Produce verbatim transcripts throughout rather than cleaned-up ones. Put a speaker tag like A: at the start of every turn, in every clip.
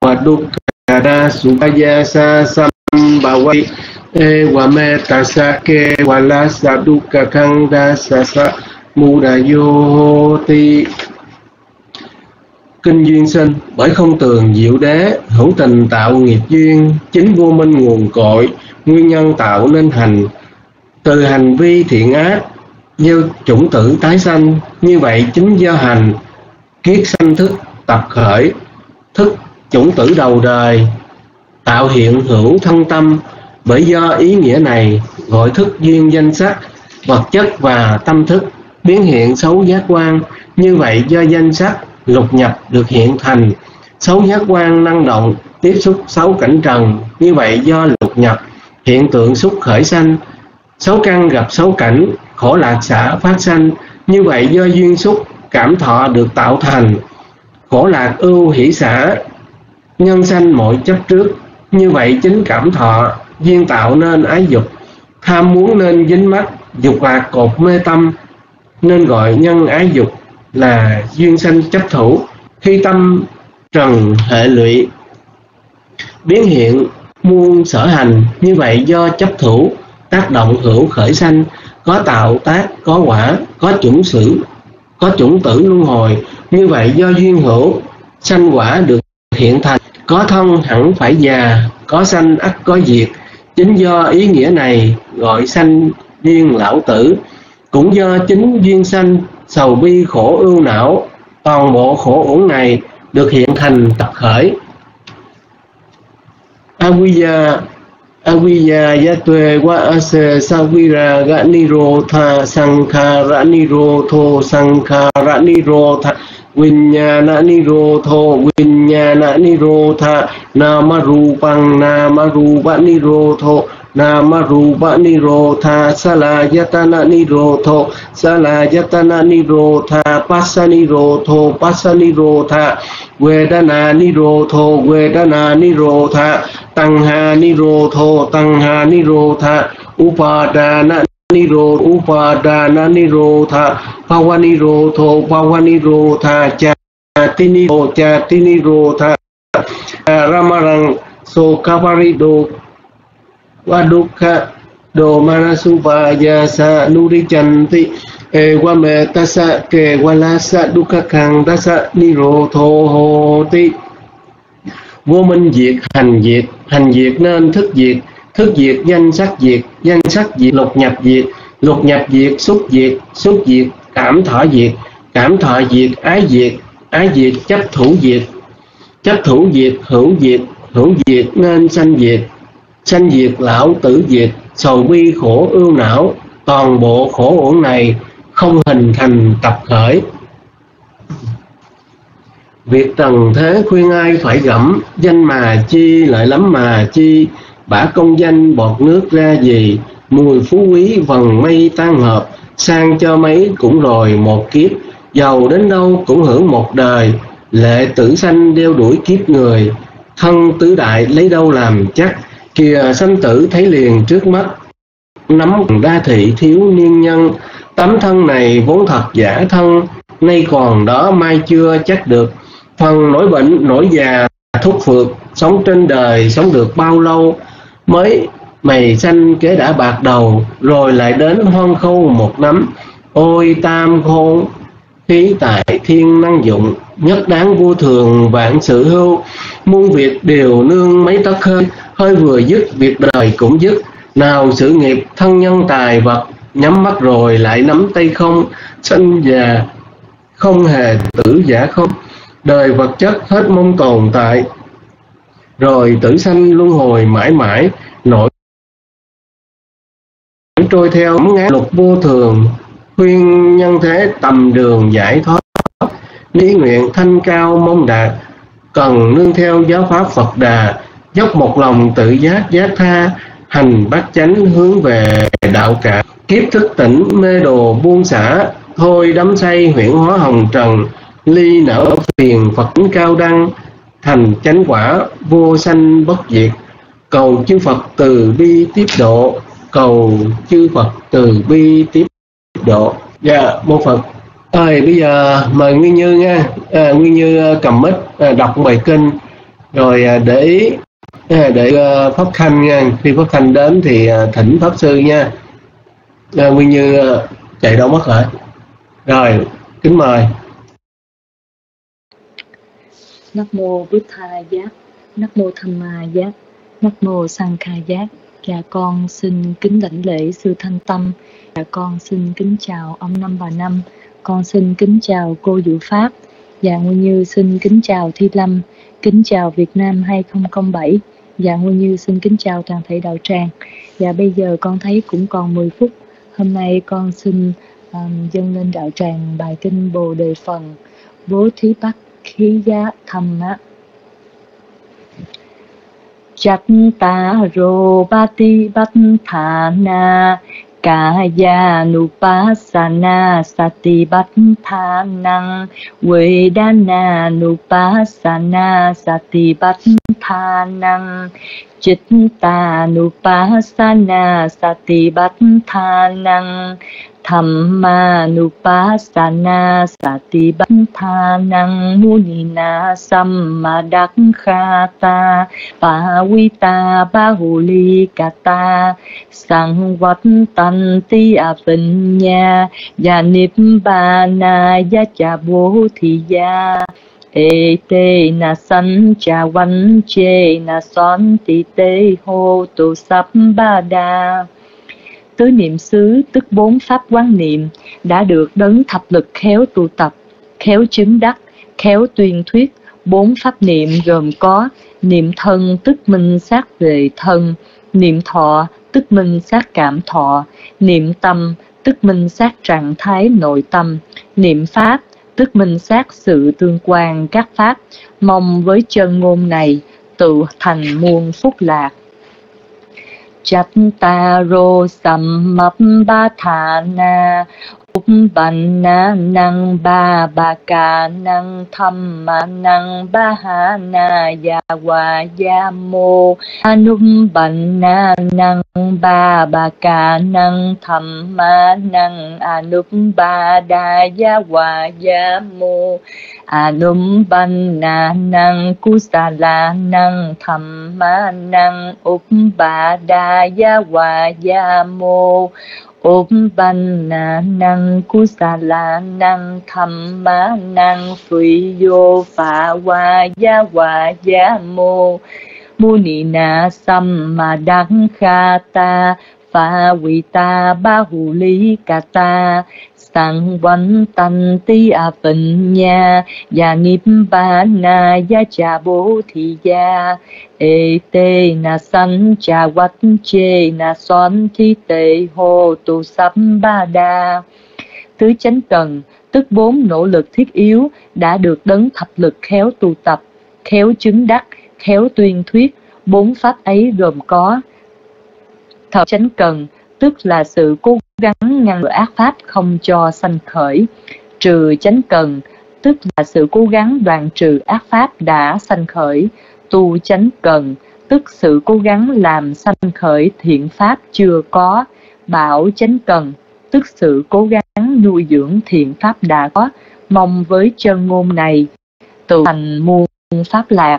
A: wa dukkha supaya sa sambawai ewa metta sake wala sa dukkha khanda sa sa mudayoti. Kinh duyên sinh, bởi không tường diệu đế, hữu tình tạo nghiệp duyên, chính vô minh nguồn cội, nguyên nhân tạo nên hành. Từ hành vi thiện ác, gieo chủng tử tái sanh, như vậy chính do hành, kiết sanh thức tập khởi, thức chủng tử đầu đời, tạo hiện hữu thân tâm. Bởi do ý nghĩa này, gọi thức duyên danh sắc, vật chất và tâm thức, biến hiện xấu giác quan. Như vậy do danh sắc, lục nhập được hiện thành, xấu giác quan năng động, tiếp xúc xấu cảnh trần. Như vậy do lục nhập, hiện tượng xúc khởi sanh, xấu căn gặp xấu cảnh, khổ lạc xả phát sanh. Như vậy do duyên xúc, cảm thọ được tạo thành, khổ lạc ưu hỷ xả, nhân sanh mọi chấp trước. Như vậy chính cảm thọ, duyên tạo nên ái dục, tham muốn nên dính mắc, dục lạc cột mê tâm, nên gọi nhân ái dục là duyên sanh chấp thủ. Khi tâm trần hệ lụy, biến hiện muôn sở hành. Như vậy do chấp thủ, tác động hữu khởi sanh, có tạo tác, có quả, có chủng sử, có chủng tử luân hồi. Như vậy do duyên hữu, sanh quả được hiện thành, có thân hẳn phải già, có sanh ắt có diệt. Chính do ý nghĩa này gọi sanh điên lão tử. Cũng do chính duyên sanh, sầu bi khổ ưu não, toàn bộ khổ uẩn này được hiện thành tập khởi. Avijja Avijja yatve wa ase savira ga nirotha sankhara nirotho sankhara nirotha vinyana nirotho vinyana nirotha namarupang namarupa nirotho namarupa nirotha salayatana nirotho salayatana nirotha passa nirotho passa nirotha vedana nirotho vedana nirotha tanha nirotho tanha nirotha upadana niro upadana nirotha bhava nirotho bhava nirotha chati niro chati nirotha ramarang sokavarido Vadukha do manasupaya sa nurichanti ewa metasa ke walasa dukkha khanda nirotho hoti. Vô minh diệt hành diệt, hành diệt nên thức diệt, thức diệt danh sắc diệt, danh sắc diệt lục nhập diệt, lục nhập diệt xúc diệt, xúc diệt cảm thọ diệt, cảm thọ diệt ái diệt, ái diệt chấp thủ diệt, chấp thủ diệt hữu diệt, hữu diệt nên sanh diệt, sanh diệt lão tử diệt, sầu bi khổ ưu não, toàn bộ khổ uẩn này không hình thành tập khởi. Việc trần thế khuyên ai phải gẫm, danh mà chi lợi lắm mà chi, bả công danh bọt nước ra gì, mùi phú quý vần mây tan hợp, sang cho mấy cũng rồi một kiếp, giàu đến đâu cũng hưởng một đời, lệ tử sanh đeo đuổi kiếp người, thân tứ đại lấy đâu làm chắc, kìa sanh tử thấy liền trước mắt, nắm đa thị thiếu niên nhân, tấm thân này vốn thật giả thân, nay còn đó mai chưa chắc được, phần nổi bệnh nổi già thúc phược, sống trên đời sống được bao lâu, mới mày sanh kế đã bạc đầu, rồi lại đến hoang khâu một nắm, ôi tam khôn khí tại thiên năng dụng, nhất đáng vô thường vạn sự hưu, muôn việc đều nương mấy tấc hơi, hơi vừa dứt việc đời cũng dứt, nào sự nghiệp thân nhân tài vật, nhắm mắt rồi lại nắm tay không, sanh già không hề tử giả không, đời vật chất hết mong tồn tại, rồi tử sanh luân hồi mãi mãi, nổi trôi theo ngán lục vô thường, khuyên nhân thế tầm đường giải thoát, lý nguyện thanh cao mong đạt, cần nương theo giáo pháp Phật Đà, dốc một lòng tự giác giác tha, hành bát chánh hướng về đạo cả, kiếp thức tỉnh mê đồ buông xả, thôi đắm say huyễn hóa hồng trần, ly nở phiền Phật cao đăng, thành chánh quả vô sanh bất diệt, cầu chư Phật từ bi tiếp độ, cầu chư Phật từ bi tiếp độ. Dạ, mô Phật. Rồi bây giờ mời Nguyên Như nha, à, Nguyên Như cầm mic à, đọc bài kinh Rồi à, để ý à, để à, Pháp Khanh nha, khi Pháp Khanh đến thì à, thỉnh Pháp Sư nha. À, Nguyên Như à, chạy đâu mất rồi. Rồi, kính mời.
B: Nam mô Bụt Tha Giác, Nam mô Tham Ma Giác, Nam mô Sang Kha Giác. Dạ con xin kính đảnh lễ sư Thanh Tâm. Dạ con xin kính chào ông Năm Bà Năm. Con xin kính chào cô Diệu Pháp. Dạ Nguyên Như xin kính chào Thi Lâm. Kính chào Việt Nam hai không không bảy. Dạ Nguyên Như xin kính chào toàn thể đạo tràng. Dạ bây giờ con thấy cũng còn mười phút. Hôm nay con xin um, dâng lên đạo tràng bài kinh Bồ Đề Phần Bố Thí Bắc Khí Giá Thầm á. Chattaro Bati Batthana Kaya Nupassana Sati Battanang Vedana Nupassana Sati Battanang Chitta Nupassana Sati Battanang Thamma Nupassana Sati Battanang Munina Sammadakkhata Pavita Bahuli Kata Sangvattanti Avinya Yanibbana Yachabodhiya Ete na san cha văn chê na son ti tê hô tu sắp ba đa. Tứ niệm xứ tức bốn pháp quán niệm đã được đấng thập lực khéo tu tập, khéo chứng đắc, khéo tuyên thuyết. Bốn pháp niệm gồm có niệm thân tức minh sát về thân, niệm thọ tức minh sát cảm thọ, niệm tâm tức minh sát trạng thái nội tâm, niệm pháp tức minh sát sự tương quan các pháp. Mong với chân ngôn này tự thành muôn phúc lạc. Chattaro Sammappatthana Uppanna Năng Ba Ba Ca Năng Thamma Năng Ba Ha Na Ya Wa Ya Mô Anuppanna Năng Ba Ba Ca Năng Thamma Năng Anuppada Ya Wa Ya Mô Anuppanna Năng Kusala Năng Thamma Năng Uppada Ya Wa Ya Mô Uppanna Năng Kusala Năng Thamma Năng Phi Vô Phạ Wa Ya Wa Ya Mô Munina Sammadakkhata Pavita Bahuli Kata Sangvattanti Avinya Yanibbana Yachabodhiya Ete na san cha vắt chê na son thi tê hô tu sắp ba đa. Tứ chánh cần tức bốn nỗ lực thiết yếu đã được đấng thập lực khéo tu tập, khéo chứng đắc, khéo tuyên thuyết. Bốn pháp ấy gồm có thập chánh cần tức là sự cố gắng ngăn ngừa ác pháp không cho sanh khởi. Trừ chánh cần tức là sự cố gắng đoạn trừ ác pháp đã sanh khởi. Tu chánh cần tức sự cố gắng làm sanh khởi thiện pháp chưa có. Bảo chánh cần tức sự cố gắng nuôi dưỡng thiện pháp đã có. Mong với chân ngôn này tự thành muôn pháp lạc.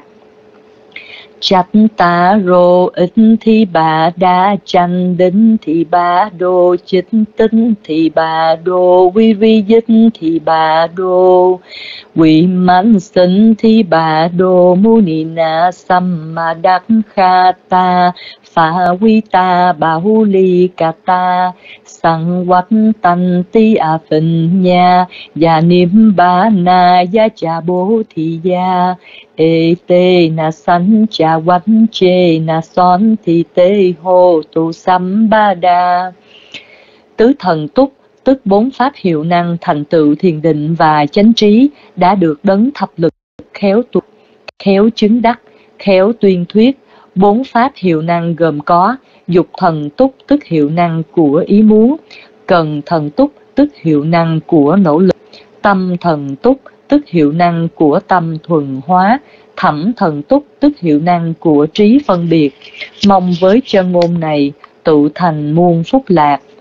B: Chattaro ít thi bà đa chanh đính thì bà đô chích tinh thì bà đô vi vi dích thì bà đô quỷ mãn sinh thì bà đô munina sammadakkhata Pavita Bahuli Kata Sangvattanti Avinya Yanibbana Yachabodhiya Ete na san cha vánh chê na son thì tê hô tu sắm ba đa. Tứ thần túc tức bốn pháp hiệu năng thành tựu thiền định và chánh trí đã được đấng thập lực khéo tu, khéo chứng đắc, khéo tuyên thuyết. Bốn pháp hiệu năng gồm có dục thần túc tức hiệu năng của ý muốn, cần thần túc tức hiệu năng của nỗ lực, tâm thần túc tức hiệu năng của tâm thuần hóa, thẩm thần túc tức hiệu năng của trí phân biệt. Mong với chân ngôn này tự thành muôn phúc lạc.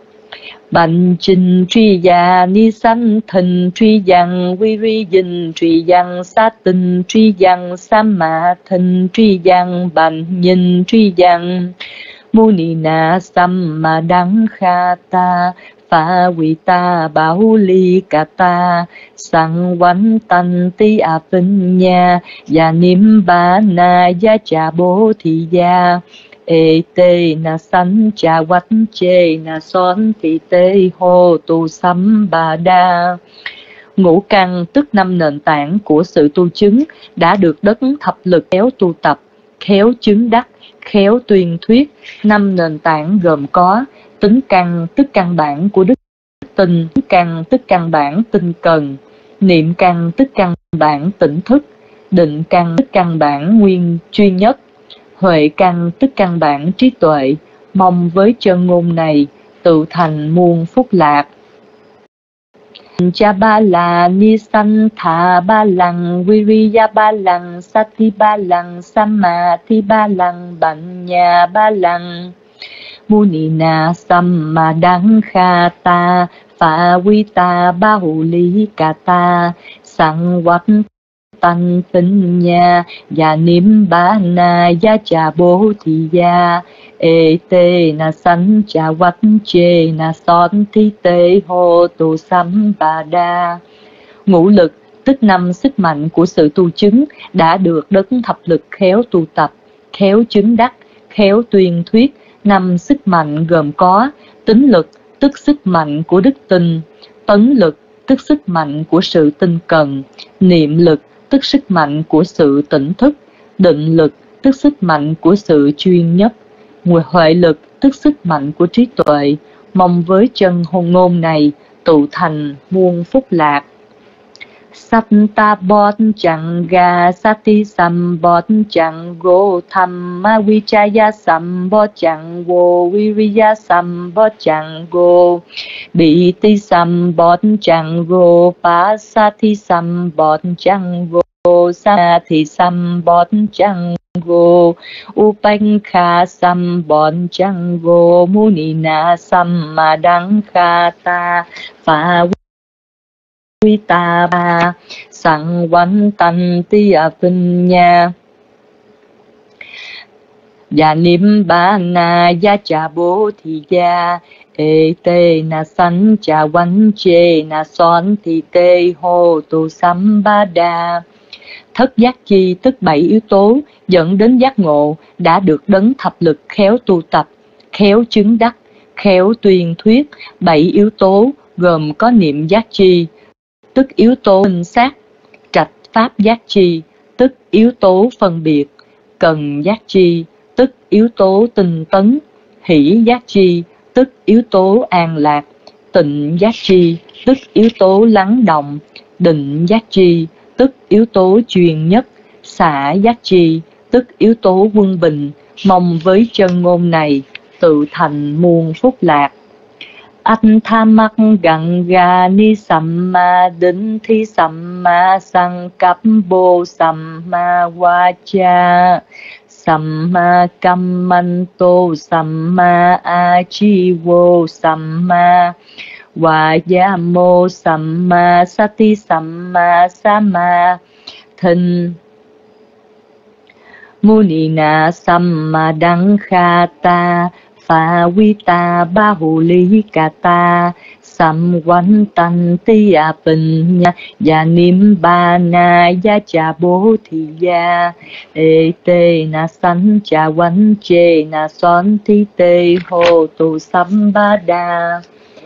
B: Bành trình truy già ni sanh thần truy yang vi ri dinh truy yang sa tình truy yang sa ma thần truy yang bành nhìn truy yang Muni na sam ma đăng kha ta Phá vi ta bảo ly ca ta Sang quánh tanh ti a vinh nha Và niệm ba na gia cha bố thị gia Ê tê na sanh cha vách chê na son thị tê hô tu sắm bà đa. Ngũ căn tức năm nền tảng của sự tu chứng đã được đất thập lực khéo tu tập, khéo chứng đắc, khéo tuyên thuyết. Năm nền tảng gồm có tính căn tức căn bản của đức tin, tính căn tức căn bản tinh cần, niệm căn tức căn bản tỉnh thức, định căn tức căn bản nguyên duy nhất, huệ căn tức căn bản trí tuệ. Mong với chân ngôn này tự thành muôn phúc lạc. Cha ba la ni san tha ba lăng viriya ba lăng sati ba lăng samadhi ba lăng bành nhà ba lăng muni na samma đăng kha ta phá vi ta ba hù lý ca ta sang vắt tăng tinh nha và niệm ba na gia cha bố thị gia ê tê na sanh cha vắt chê na son thi tê hô tu sắm bà đa. Ngũ lực tức năm sức mạnh của sự tu chứng đã được đấng thập lực khéo tu tập, khéo chứng đắc, khéo tuyên thuyết. Năm sức mạnh gồm có tính lực tức sức mạnh của đức tin, tấn lực tức sức mạnh của sự tinh cần, niệm lực tức sức mạnh của sự tỉnh thức, định lực tức sức mạnh của sự chuyên nhất, huệ lực tức sức mạnh của trí tuệ. Mong với chân hồn ngôn này tụ thành muôn phúc lạc. Satta bot chẳng ga sati sam bot chẳng go tham ma vichaya sam bot chẳng go viriya sam bot chẳng go bị ti sam bot chẳng go pa sati sam bot chẳng go sa thì sam bot chẳng go upankha sam bot chẳng go munina sam ma đăng kha ta phá vi ta ba sang quanh tanh ti a vinh nha và niệm ba na gia cha bố thị gia ê tê na sanh cha quanh chê na son thị tê hô tu sắm ba đa. Thất giác chi tức bảy yếu tố dẫn đến giác ngộ đã được đấng thập lực khéo tu tập, khéo chứng đắc, khéo tuyên thuyết. Bảy yếu tố gồm có niệm giác chi tức yếu tố minh sát, trạch pháp giác chi tức yếu tố phân biệt, cần giác chi tức yếu tố tinh tấn, hỷ giác chi tức yếu tố an lạc, tịnh giác chi tức yếu tố lắng động, định giác chi tức yếu tố chuyên nhất, xả giác chi tức yếu tố quân bình. Mong với chân ngôn này tự thành muôn phúc lạc. Anh tham mắc gặng gà ni samma đính thi samma sang cấp bồ samma vacha samma kammanto samma achivo samma vayamo samma sati samma sama thinh munina samma đăng kha ta phá vi ta ba hù lý ca ta sam quanh tanh ti a vinh nha và niệm ba na gia cha bố thị gia ê tê na sanh cha quanh chê na son thi tê hô tu sắm ba đa.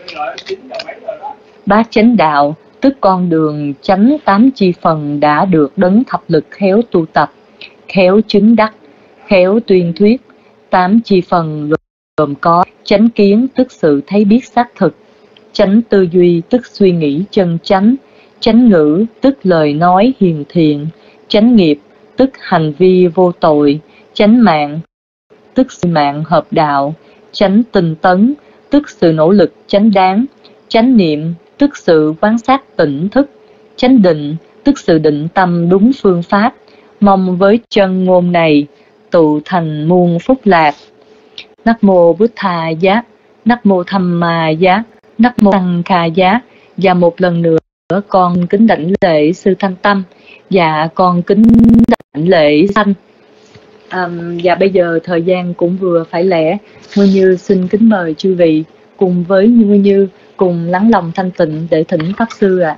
B: Bát chánh đạo tức con đường chánh tám chi phần đã được đấng thập lực khéo tu tập, khéo chứng đắc, khéo tuyên thuyết. Tám chi phần gồm có chánh kiến tức sự thấy biết xác thực, chánh tư duy tức suy nghĩ chân chánh, chánh ngữ tức lời nói hiền thiện, chánh nghiệp tức hành vi vô tội, chánh mạng tức sự mạng hợp đạo, chánh tinh tấn tức sự nỗ lực chánh đáng, chánh niệm tức sự quán sát tỉnh thức, chánh định tức sự định tâm đúng phương pháp. Mong với chân ngôn này tụ thành muôn phúc lạc. Nắc mô Bụt Thà Giác, Nắc mô Tham Ma Giác, Nắc mô Tăng Kha Giá. Và một lần nữa con kính đảnh lễ sư Thanh Tâm. Dạ con kính đảnh lễ Thanh. À, và bây giờ thời gian cũng vừa phải lẽ, Nguyên Như xin kính mời chư vị cùng với Nguyên Như cùng lắng lòng thanh tịnh để thỉnh pháp sư ạ. À.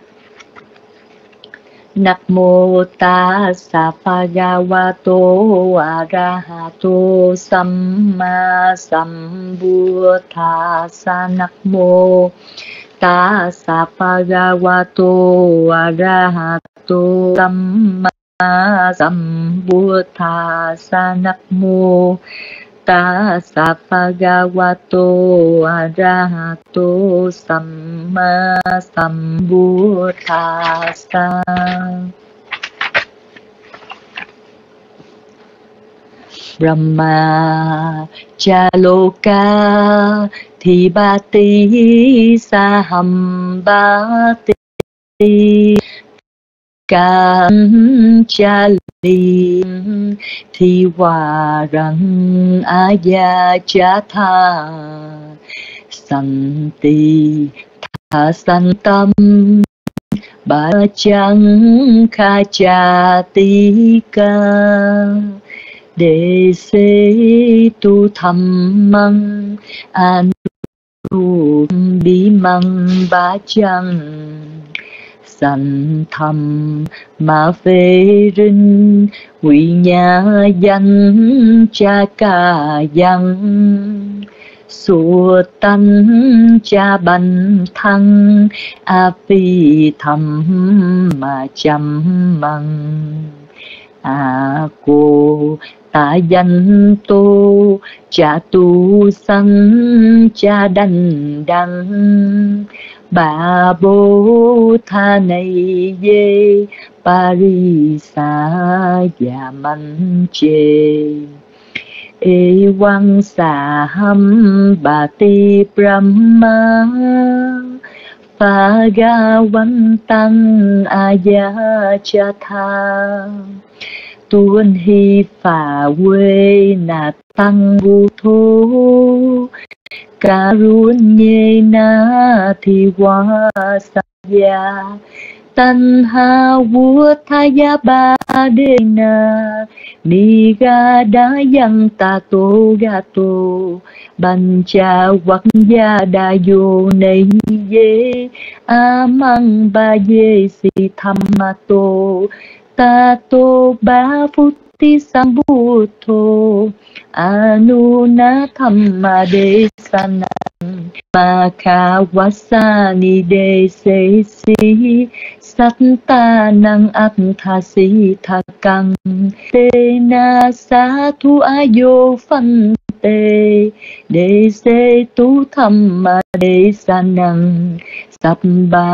B: Namo tassa bhagavato arahato samma sambuddhassa. Namo tassa bhagavato arahato samma sambuddhassa. Namo tassa bhagavato arahato samma sambuddhassa. Brahma Chaloka Thibati Sahambati Cam Chali Thi Hòa Răng Aya Chatha Santi Tha Santam Ba Chang Kha Cha Tika Đề Se Tu Tham Măng Anu Bi Măng Ba Chang Sanh thầm mà phê rinh Quỷ nhà danh cha ca dân Sùa tánh cha bành thăng A phi thầm mà chăm măng A cô ta danh tô cha tu sanh cha đành đăng Bà bố tha này dê Parisa và manh chê Ê quang xà hâm bà ti Brahma Phá ga văn tăng Aya Chatha Tuân hi phà quê nà tăng vu thô Karunyena Thi Hoa Saya Tanha Vuthaya Badena Niga Dayang Tato Gato Bancha Wakya Dayo Neye Amang Baye Si Thamato Tato Ba Phuti Sambuddho Anuna Thamma Desanam Makha Wasani Dese Si Sattanang Atthasi Thakang Tena Sathu Ayo Phante Dese Tu Thamma Desanam Sabbha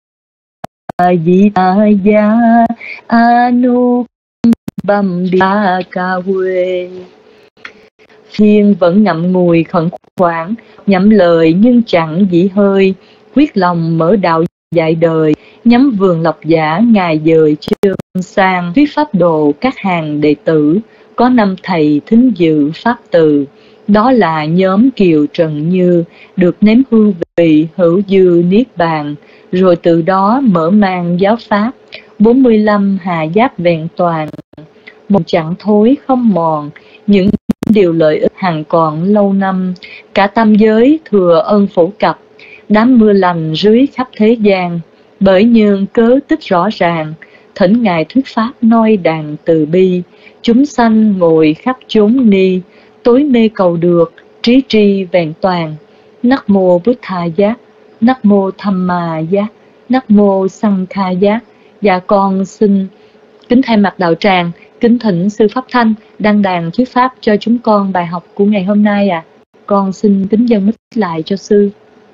B: Yitaya Anu Bam Đa Ca Huê. Thiên vẫn ngậm ngùi khẩn khoản, nhậm lời nhưng chẳng dĩ hơi, quyết lòng mở đạo dạy đời, nhắm vườn lộc giả ngài dời chương sang, thuyết pháp đồ các hàng đệ tử, có năm thầy thính dự pháp từ. Đó là nhóm Kiều Trần Như, được nếm hương vị hữu dư niết bàn, rồi từ đó mở mang giáo pháp, bốn mươi lăm hà giáp vẹn toàn, một chẳng thối không mòn, những điều lợi ích hằng còn lâu năm, cả tam giới thừa ơn phổ cập, đám mưa lành rưới khắp thế gian, bởi nhường cớ tích rõ ràng, thỉnh ngài thuyết pháp noi đàn từ bi, chúng sanh ngồi khắp chốn ni, tối mê cầu được, trí tri vẹn toàn. Nắc mô Bụt Thà Giác, Nắc mô Tham Ma Giác, Nắc mô Sang Kha Giác. Và con xin kính thay mặt đạo tràng kính thỉnh sư Pháp Thanh đăng đàn thuyết pháp cho chúng con bài học của ngày hôm nay ạ. À. Con xin kính dâng mic lại cho sư.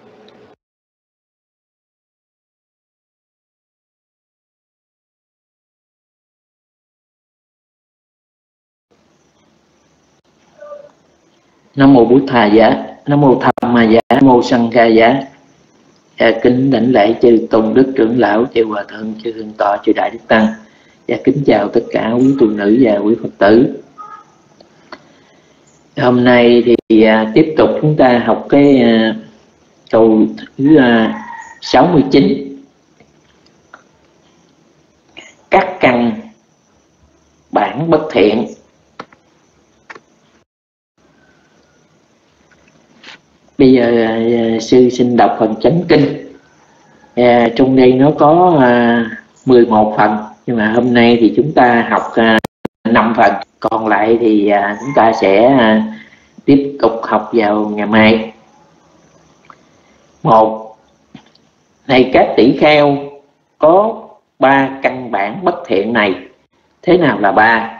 C: Nam mô Bụt Thà Giá, Nam mô Tham Ma Giá, Nam mô Sang Kha Giá. Và kính đảnh lễ chư tôn đức trưởng lão, chư hòa thượng, chư thượng tọa, chư đại đức tăng. Và kính chào tất cả quý tu nữ và quý Phật tử. Hôm nay thì à, tiếp tục chúng ta học cái à, Câu thứ uh, sáu mươi chín. Các căn bản bất thiện. Bây giờ uh, sư xin đọc phần chánh kinh. uh, Trong đây nó có uh, mười một phần, nhưng mà hôm nay thì chúng ta học uh, năm phần, còn lại thì uh, chúng ta sẽ uh, tiếp tục học vào ngày mai. Một, này các tỷ kheo, có ba căn bản bất thiện này. Thế nào là ba?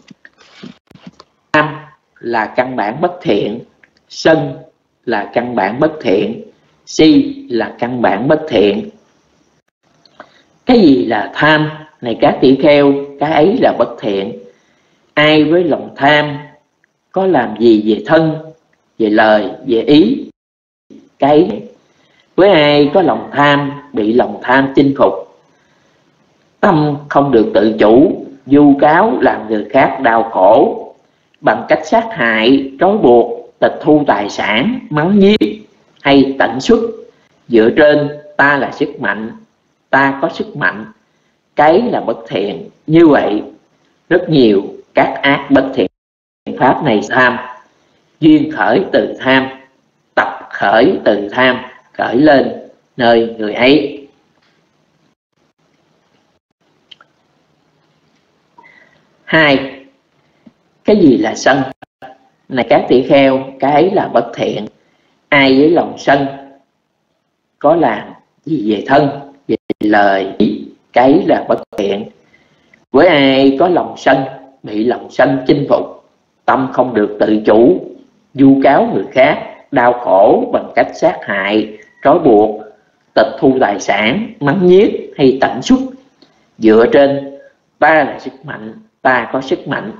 C: Tham là căn bản bất thiện, sân là căn bản bất thiện, si là căn bản bất thiện. Cái gì là tham? Này các tỷ kheo, cái ấy là bất thiện. Ai với lòng tham có làm gì về thân, về lời, về ý, cái với ai có lòng tham, bị lòng tham chinh phục, tâm không được tự chủ, vu cáo làm người khác đau khổ, bằng cách sát hại, trói buộc, tịch thu tài sản, mắng nhiếc hay tận xuất, dựa trên ta là sức mạnh, ta có sức mạnh, cái là bất thiện. Như vậy rất nhiều các ác bất thiện pháp này. Tham duyên khởi từ tham, tập khởi từ tham, khởi lên nơi người ấy. Hai, cái gì là sân? Này các tỷ kheo, cái ấy là bất thiện. Ai với lòng sân có làm gì về thân, về lời, cái ấy là bất thiện. Với ai có lòng sân, bị lòng sân chinh phục, tâm không được tự chủ, vu cáo người khác, đau khổ bằng cách sát hại, trói buộc, tịch thu tài sản, mắng nhiếc hay tận xuất, dựa trên ta là sức mạnh, ta có sức mạnh,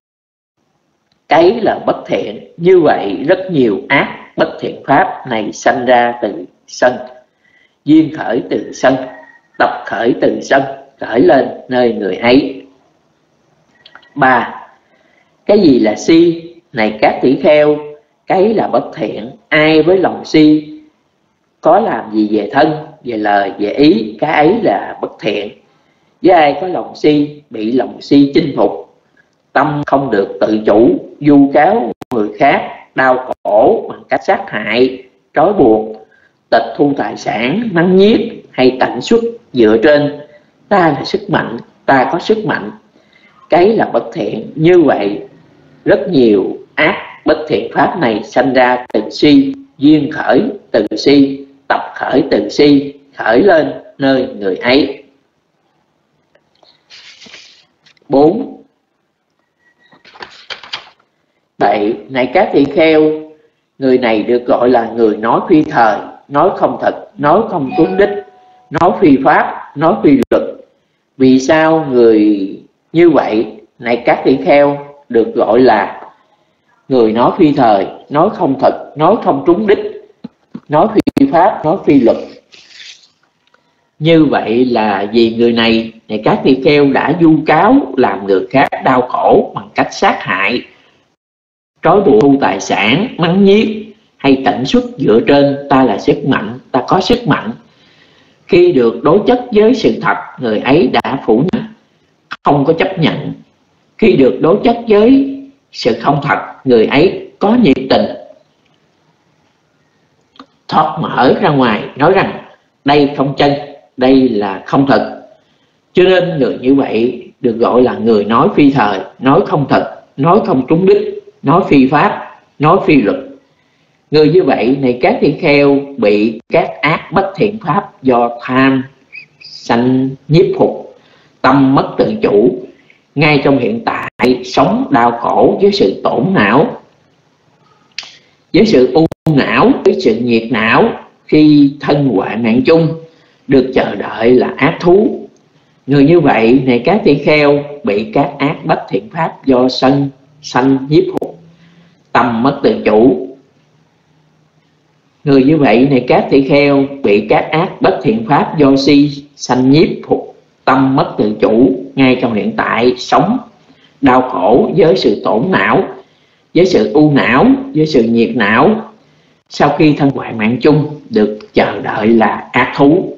C: cái là bất thiện. Như vậy rất nhiều ác bất thiện pháp này sanh ra từ sân, duyên khởi từ sân, tập khởi từ sân, khởi lên nơi người ấy. Ba, cái gì là si? Này các tỷ kheo, cái là bất thiện. Ai với lòng si có làm gì về thân, về lời, về ý, cái ấy là bất thiện. Với ai có lòng si, bị lòng si chinh phục, tâm không được tự chủ, vu cáo người khác, đau khổ bằng cách sát hại, trói buộc, tịch thu tài sản, mắng nhiếc hay tận xuất, dựa trên ta là sức mạnh, ta có sức mạnh, cái là bất thiện. Như vậy rất nhiều ác bất thiện pháp này sanh ra từ si, duyên khởi từ si, tập khởi từ si, khởi lên nơi người ấy. Bốn, vậy này các tỷ kheo, người này được gọi là người nói phi thời, nói không thật, nói không trúng đích, nói phi pháp, nói phi luật. Vì sao người như vậy, này các tỷ kheo, được gọi là người nói phi thời, nói không thật, nói không trúng đích, nói phi pháp, nói phi luật? Như vậy là vì người này, này các tỷ kheo, đã vu cáo làm người khác đau khổ bằng cách sát hại, trói buộc, thu tài sản, mắng nhiếc hay tận xuất, dựa trên ta là sức mạnh, ta có sức mạnh. Khi được đối chất với sự thật, người ấy đã phủ nhận, không có chấp nhận. Khi được đối chất với sự không thật, người ấy có nhiệt tình, thoát mở ra ngoài, nói rằng đây không chân, đây là không thật. Cho nên người như vậy được gọi là người nói phi thời, nói không thật, nói không trúng đích, nói phi pháp, nói phi luật. Người như vậy, này các tỷ kheo, bị các ác bất thiện pháp do tham sanh nhiếp phục, tâm mất tự chủ, ngay trong hiện tại sống đau khổ với sự tổn não, với sự u não, với sự nhiệt não, khi thân hoạn nạn chung, được chờ đợi là ác thú. Người như vậy, này các tỷ kheo, bị các ác bất thiện pháp do sân sanh nhiếp phục, tâm mất tự chủ. Người như vậy, này các tỷ kheo, bị các ác bất thiện pháp do si sanh nhiếp phục, tâm mất tự chủ, ngay trong hiện tại sống đau khổ với sự tổn não, với sự u não, với sự nhiệt não, sau khi thân hoại mạng chung được chờ đợi là ác thú.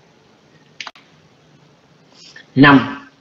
C: Năm,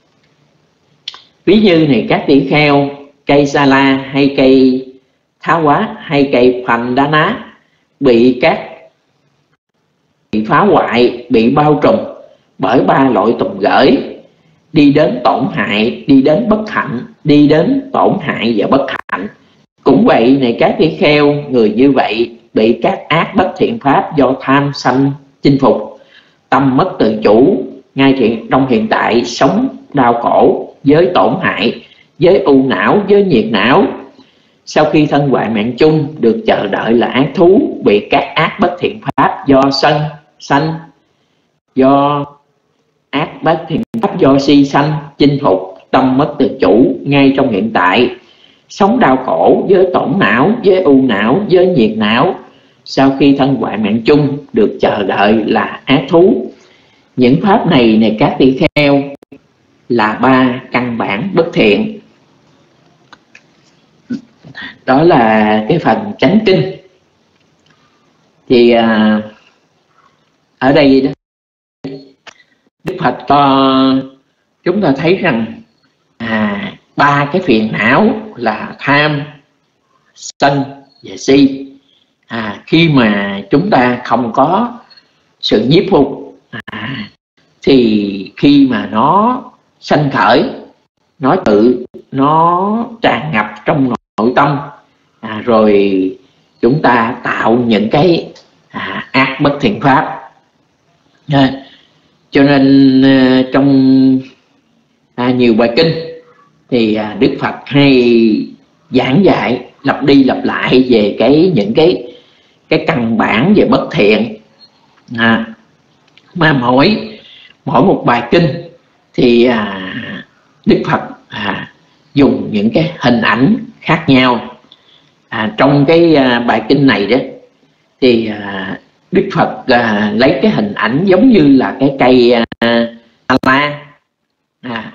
C: ví như này các tỷ kheo, cây sa la hay cây thá quá hay cây phành đá ná bị các bị phá hoại, bị bao trùm bởi ba loại tùm gởi, đi đến tổn hại, đi đến bất hạnh, đi đến tổn hại và bất hạnh. Cũng vậy này các tỷ kheo, người như vậy bị các ác bất thiện pháp do tham sân chinh phục, tâm mất tự chủ, ngay hiện trong hiện tại sống đau khổ với tổn hại, với u não, với nhiệt não. Sau khi thân hoại mạng chung được chờ đợi là ác thú, bị các ác bất thiện pháp do sân sanh, do ác bất thiện pháp do si sanh chinh phục, tâm mất tự chủ ngay trong hiện tại, sống đau khổ với tổn não, với u não, với nhiệt não. Sau khi thân hoại mạng chung được chờ đợi là ác thú. Những pháp này này các tỷ kheo là ba căn bản bất thiện. Đó là cái phần chánh kinh. Thì à, ở đây đó, Đức Phật cho chúng ta thấy rằng à, ba cái phiền não là tham, sân và si. À, khi mà chúng ta không có sự nhiếp phục à, thì khi mà nó sanh khởi, nó tự nó tràn ngập trong nội tâm à, rồi chúng ta tạo những cái à, ác bất thiện pháp à, cho nên à, trong à, nhiều bài kinh thì à, Đức Phật hay giảng dạy lặp đi lặp lại về cái những cái cái căn bản về bất thiện à, mà mỗi mỗi một bài kinh thì à, Đức Phật à, dùng những cái hình ảnh khác nhau. À, trong cái à, bài kinh này đó thì à, Đức Phật à, lấy cái hình ảnh giống như là cái cây à, sa la à,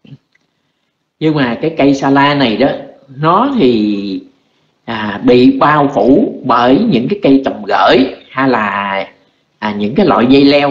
C: nhưng mà cái cây sa la này đó nó thì à, bị bao phủ bởi những cái cây tùm gởi hay là à, những cái loại dây leo.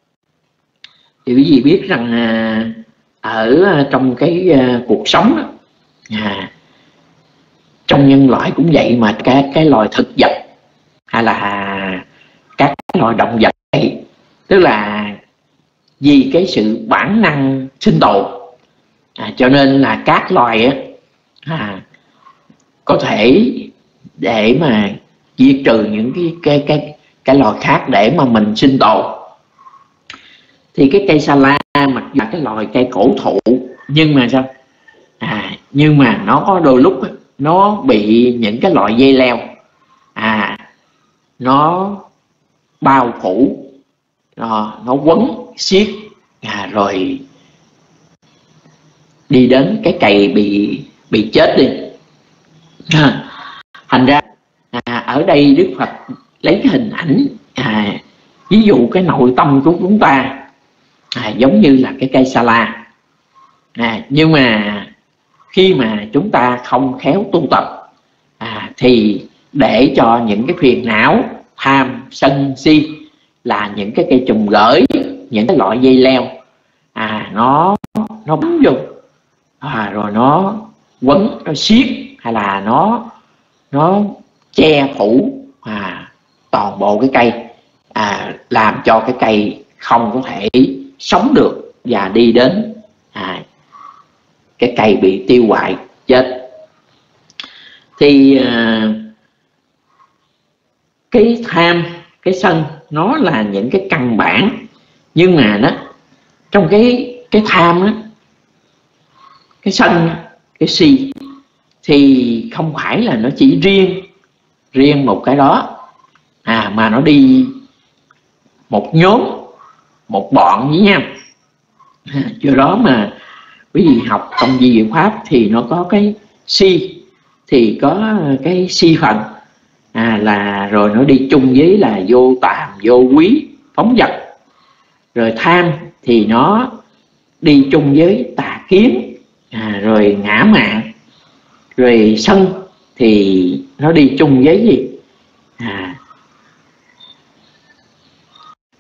C: Thì quý vị biết rằng à, ở trong cái à, cuộc sống đó, à, trong nhân loại cũng vậy, mà các cái loài thực vật hay là các loài động vật ấy, tức là vì cái sự bản năng sinh tồn à, cho nên là các loài á, à, có thể để mà diệt trừ những cái cái cái cái loài khác để mà mình sinh tồn. Thì cái cây sa la mặc dù là cái loài cây cổ thụ, nhưng mà sao à, nhưng mà nó có đôi lúc nó bị những cái loại dây leo à, nó bao phủ, nó, nó quấn xiết à, rồi đi đến cái cây bị bị chết đi à, thành ra à, ở đây Đức Phật lấy cái hình ảnh à, ví dụ cái nội tâm của chúng ta à, giống như là cái cây sa la à, nhưng mà khi mà chúng ta không khéo tu tập à, thì để cho những cái phiền não tham sân si là những cái cây trùm gởi, những cái loại dây leo à, nó nó bắn vô à, rồi nó quấn, nó siết hay là nó nó che phủ à, toàn bộ cái cây à, làm cho cái cây không có thể sống được và đi đến à, cái cây bị tiêu hoại chết. Thì à, cái tham, cái sân nó là những cái căn bản, nhưng mà nó trong cái cái tham đó, cái sân, cái si thì không phải là nó chỉ riêng riêng một cái đó à, mà nó đi một nhóm, một bọn với nhau. Do đó mà quý vị học trong di diệu pháp thì nó có cái si, thì có cái si phần à, là rồi nó đi chung với là vô tàm, vô quý, phóng dật. Rồi tham thì nó đi chung với tà kiến à, rồi ngã mạn. Rồi sân thì nó đi chung với gì à,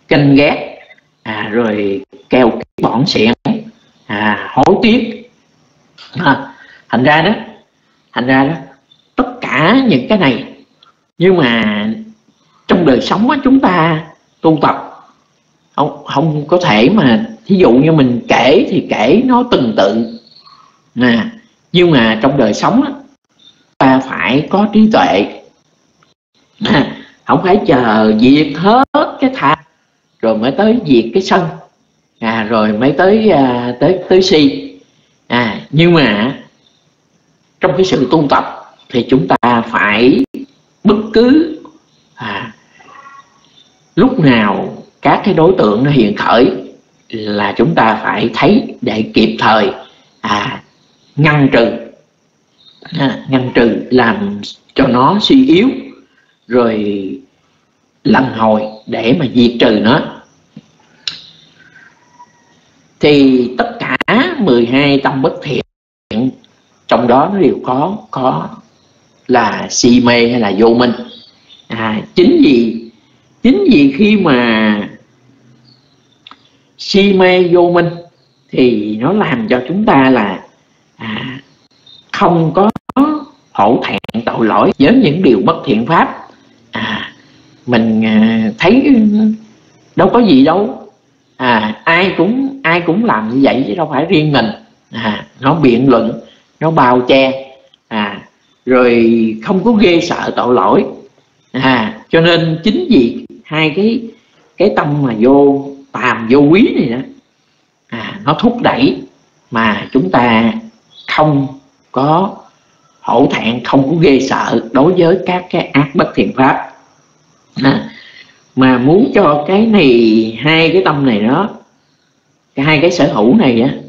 C: ganh ghét, à, rồi keo bỏn xẹn, à, hối tiếc, à, thành ra đó thành ra đó tất cả những cái này, nhưng mà trong đời sống á, chúng ta tu tập không không có thể mà thí dụ như mình kể thì kể nó từng tự, à, nhưng mà trong đời sống á, ta phải có trí tuệ, à, không phải chờ diệt hết cái tham rồi mới tới diệt cái sân, à, rồi mới tới à, tới tới si, à, nhưng mà trong cái sự tu tập thì chúng ta phải bất cứ à, lúc nào các cái đối tượng nó hiện khởi là chúng ta phải thấy để kịp thời à, ngăn trừ, à, ngăn trừ làm cho nó suy yếu, rồi lần hồi để mà diệt trừ nó. Thì tất cả mười hai tâm bất thiện trong đó nó đều có có là si mê hay là vô minh. À, chính vì chính vì khi mà si mê vô minh thì nó làm cho chúng ta là à, không có hổ thẹn tội lỗi với những điều bất thiện pháp. À, mình à, thấy đâu có gì đâu, à, ai cũng ai cũng làm như vậy chứ đâu phải riêng mình. À, nó biện luận, nó bao che, à, rồi không có ghê sợ tội lỗi. À, cho nên chính vì hai cái cái tâm mà vô tàm vô quý này đó, à, nó thúc đẩy mà chúng ta không có hổ thẹn, không có ghê sợ đối với các cái ác bất thiện pháp. À, mà muốn cho cái này, hai cái tâm này đó, cái hai cái sở hữu này á,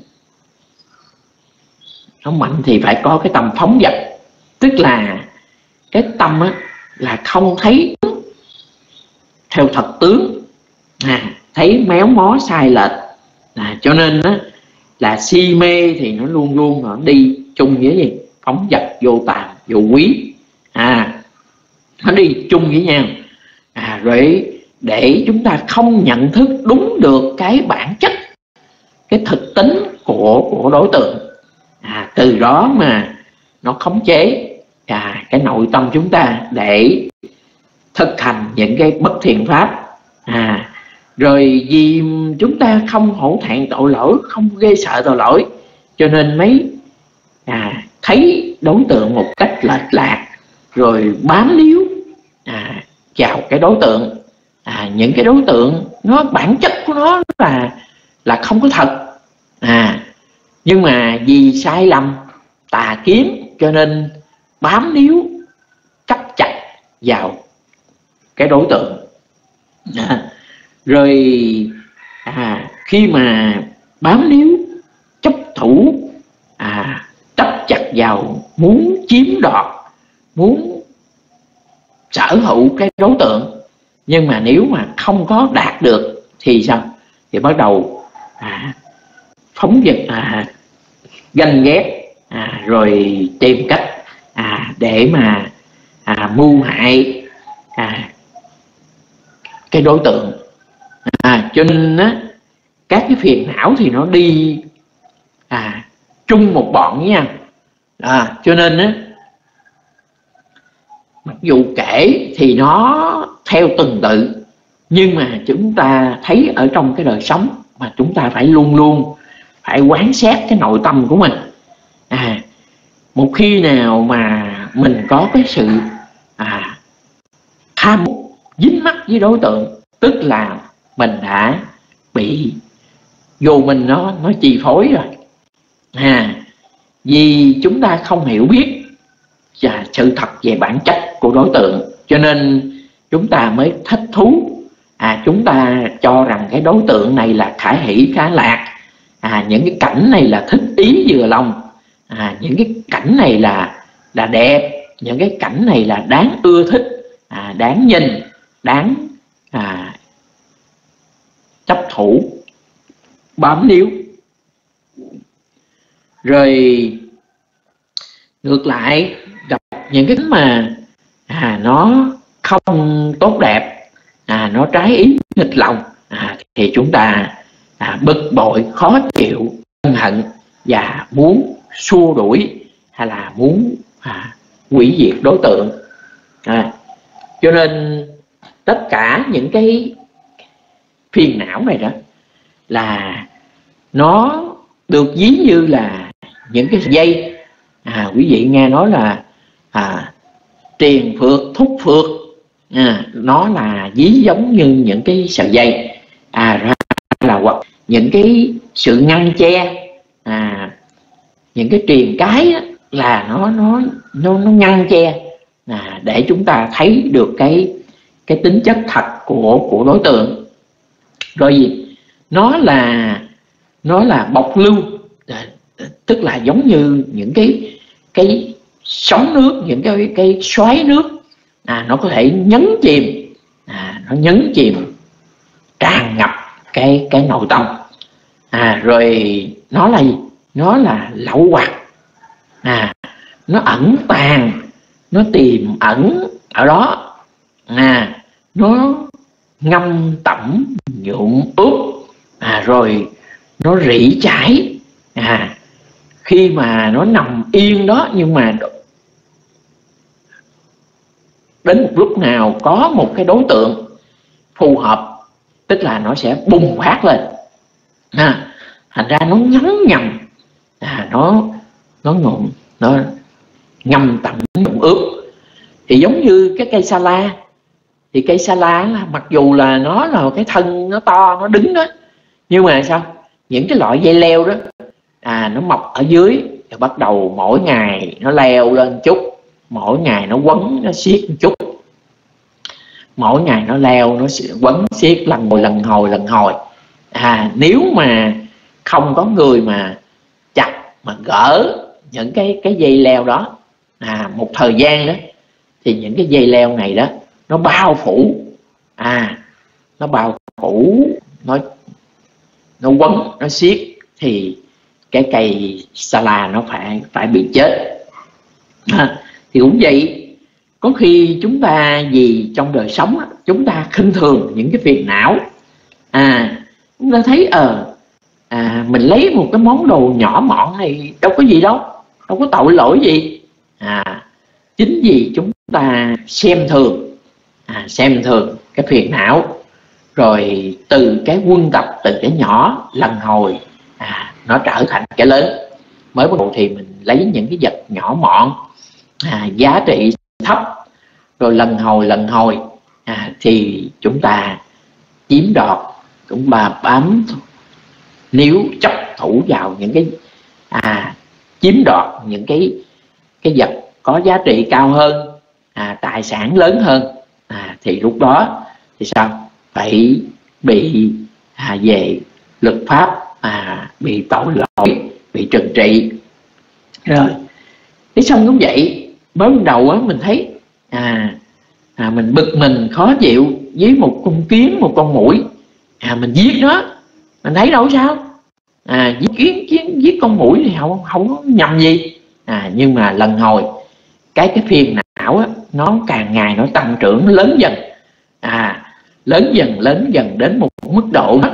C: nó mạnh thì phải có cái tâm phóng dật, tức là cái tâm á là không thấy theo thật tướng, à, thấy méo mó sai lệch, à, cho nên á là si mê thì nó luôn luôn nó đi chung với gì? Phóng dật, vô tàm, vô quý, à, nó đi chung với nhau. À, rồi để chúng ta không nhận thức đúng được cái bản chất, cái thực tính của của đối tượng, à, từ đó mà nó khống chế à, cái nội tâm chúng ta để thực hành những cái bất thiện pháp. À, rồi vì chúng ta không hổ thẹn tội lỗi, không ghê sợ tội lỗi, cho nên mấy à, thấy đối tượng một cách lệch lạc, rồi bám níu à, vào cái đối tượng. À, những cái đối tượng nó bản chất của nó là là không có thật, à, nhưng mà vì sai lầm tà kiến cho nên bám níu chấp chặt vào cái đối tượng. À, rồi à, khi mà bám níu chấp thủ, à, chấp chặt vào muốn chiếm đoạt, muốn sở hữu cái đối tượng, nhưng mà nếu mà không có đạt được thì sao? Thì bắt đầu à, phóng dật, à, ganh ghét, à, rồi tìm cách à, để mà à, mưu hại à, cái đối tượng. À, cho nên á, các cái phiền não thì nó đi à, chung một bọn với nhau. À, cho nên á, mặc dù kể thì nó theo từng tự, nhưng mà chúng ta thấy ở trong cái đời sống mà chúng ta phải luôn luôn phải quán xét cái nội tâm của mình. À, một khi nào mà mình có cái sự à, tham dính mắc với đối tượng, tức là mình đã bị vô minh nó nó chi phối rồi. À, vì chúng ta không hiểu biết và sự thật về bản chất của đối tượng, cho nên chúng ta mới thích thú. À, chúng ta cho rằng cái đối tượng này là khả hỷ khả lạc, à, những cái cảnh này là thích ý vừa lòng, à, những cái cảnh này là là đẹp, những cái cảnh này là đáng ưa thích, à, đáng nhìn, đáng à, chấp thủ, bám níu. Rồi ngược lại gặp những cái mà à, nó không tốt đẹp, à, nó trái ý nghịch lòng, à, thì chúng ta à, bực bội, khó chịu, ân hận và muốn xua đuổi hay là muốn à, hủy diệt đối tượng. à, cho nên tất cả những cái phiền não này đó là nó được ví như là những cái dây. à, quý vị nghe nói là à, triền phượt, thúc phượt, à, nó là ví giống như những cái sợi dây, à, ra là hoặc những cái sự ngăn che, à, những cái triền cái á, là nó nó nó nó ngăn che, à, để chúng ta thấy được cái cái tính chất thật của của đối tượng. Rồi gì nó là nó là bọc lưu, tức là giống như những cái cái sóng nước, những cái cái xoáy nước, à, nó có thể nhấn chìm, à, nó nhấn chìm tràn ngập cái cái nội tâm. à, rồi nó là gì? Nó là lậu hoặc, à, nó ẩn tàng, nó tiềm ẩn ở đó, à, nó ngâm tẩm nhuộm ướp, à, rồi nó rỉ chảy. à, khi mà nó nằm yên đó, nhưng mà đến một lúc nào có một cái đối tượng phù hợp, tức là nó sẽ bùng phát lên. à, thành ra nó ngấm ngầm, à, nó nó nhuộm, nó ngâm tẩm nhuộm ướp. Thì giống như cái cây sa la, thì cây sa la mặc dù là nó là cái thân nó to, nó đứng đó, nhưng mà sao những cái loại dây leo đó, à, nó mọc ở dưới, rồi bắt đầu mỗi ngày nó leo lên chút, mỗi ngày nó quấn, nó siết một chút, mỗi ngày nó leo, nó quấn siết lần hồi lần hồi lần hồi. à, nếu mà không có người mà chặt, mà gỡ những cái cái dây leo đó, à, một thời gian đó, thì những cái dây leo này đó nó bao phủ, à, nó bao phủ, nó nó quấn, nó siết, thì cái cây sa la nó phải phải bị chết. à, thì cũng vậy, có khi chúng ta vì trong đời sống chúng ta khinh thường những cái phiền não, à, chúng ta thấy ờ à, mình lấy một cái món đồ nhỏ mọn này đâu có gì đâu, đâu có tội lỗi gì. à, chính vì chúng ta xem thường, à, xem thường cái phiền não, rồi từ cái quân tập, từ cái nhỏ lần hồi, à, nó trở thành cái lớn. Mới bắt đầu thì mình lấy những cái vật nhỏ mọn, à, giá trị thấp, rồi lần hồi lần hồi, à, thì chúng ta chiếm đoạt, cũng bà bám níu chấp thủ vào những cái, à, chiếm đoạt những cái cái vật có giá trị cao hơn, à, tài sản lớn hơn, à, thì lúc đó thì sao phải bị à, về luật pháp, à, bị tội lỗi, bị trừng trị. Rồi thế xong cũng vậy, mới ban đầu á mình thấy à, à mình bực mình khó chịu với một con kiến, một con muỗi, à mình giết nó, mình thấy đâu sao, à giết kiến, kiến giết con muỗi thì không không có nhầm gì. à nhưng mà lần hồi cái cái phiền não á, nó càng ngày nó tăng trưởng, nó lớn dần, à lớn dần lớn dần đến một mức độ đó,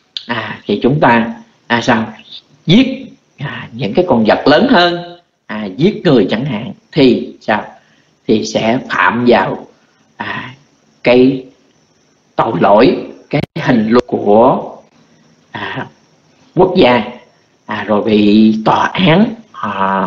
C: à thì chúng ta à sao giết à, những cái con vật lớn hơn, à, giết người chẳng hạn, thì sao thì sẽ phạm vào à, cái tội lỗi, cái hình luật của à, quốc gia, à, rồi bị tòa án à,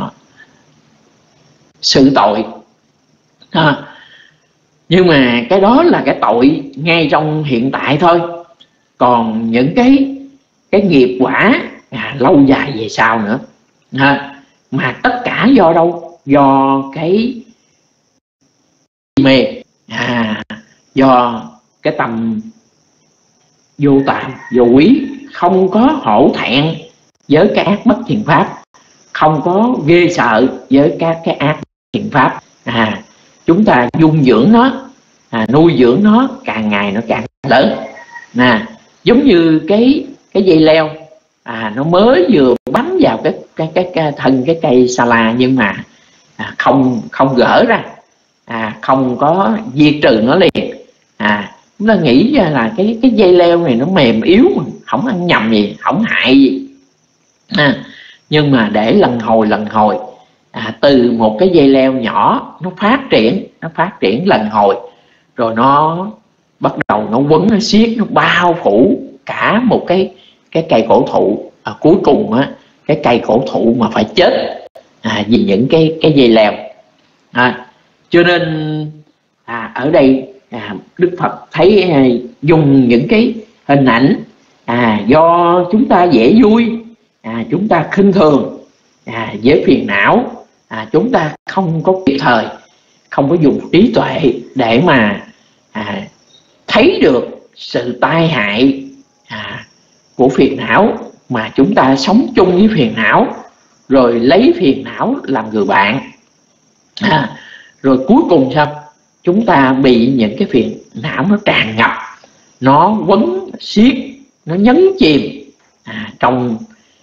C: xử tội. à, nhưng mà cái đó là cái tội ngay trong hiện tại thôi, còn những cái cái nghiệp quả à, lâu dài về sau nữa, à, mà tất cả do đâu? Do cái mê, à, do cái tâm vô tàm vô quý, không có hổ thẹn với cái ác bất thiện pháp, không có ghê sợ với các cái ác thiện pháp. à chúng ta dung dưỡng nó, à, nuôi dưỡng nó càng ngày nó càng lớn. à, giống như cái cái dây leo, à, nó mới vừa bám vào cái cái cái, cái thân cái cây sa la, nhưng mà à, không không gỡ ra, à, không có diệt trừ nó liền, à, chúng ta nghĩ ra là cái cái dây leo này nó mềm yếu mà không ăn nhầm gì, không hại gì. À, nhưng mà để lần hồi lần hồi à, từ một cái dây leo nhỏ nó phát triển, nó phát triển lần hồi, rồi nó bắt đầu nó quấn, nó siết, nó bao phủ cả một cái cái cây cổ thụ. À, cuối cùng á, cái cây cổ thụ mà phải chết à, vì những cái cái dây leo. À, cho nên à, ở đây à, Đức Phật thấy à, dùng những cái hình ảnh à, do chúng ta dễ vui, à, chúng ta khinh thường à, với phiền não, à, chúng ta không có kịp thời, không có dùng trí tuệ để mà à, thấy được sự tai hại à, của phiền não, mà chúng ta sống chung với phiền não, rồi lấy phiền não làm người bạn. À, rồi cuối cùng sao? Chúng ta bị những cái phiền não nó tràn ngập, nó quấn siết, nó nhấn chìm à, trong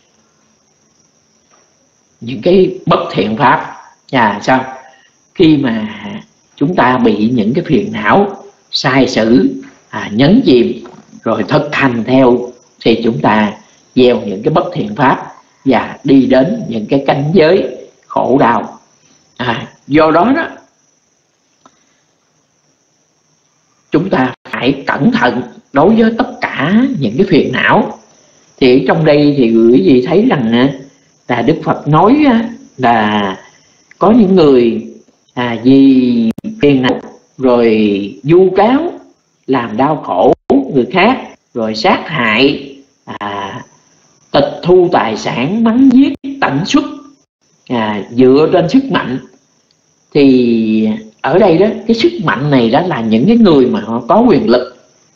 C: những cái bất thiện pháp. À, sao? Khi mà chúng ta bị những cái phiền não sai sử à, nhấn chìm, rồi thực hành theo, thì chúng ta gieo những cái bất thiện pháp và đi đến những cái cảnh giới khổ đau. À, do đó đó, chúng ta phải cẩn thận đối với tất cả những cái phiền não. Thì trong đây thì quý vị thấy rằng là Đức Phật nói là có những người à, vì phiền não rồi vu cáo, làm đau khổ người khác, rồi sát hại, à, tịch thu tài sản, bắn giết, tận xuất à, dựa trên sức mạnh. Thì ở đây đó, cái sức mạnh này đó là những cái người mà họ có quyền lực.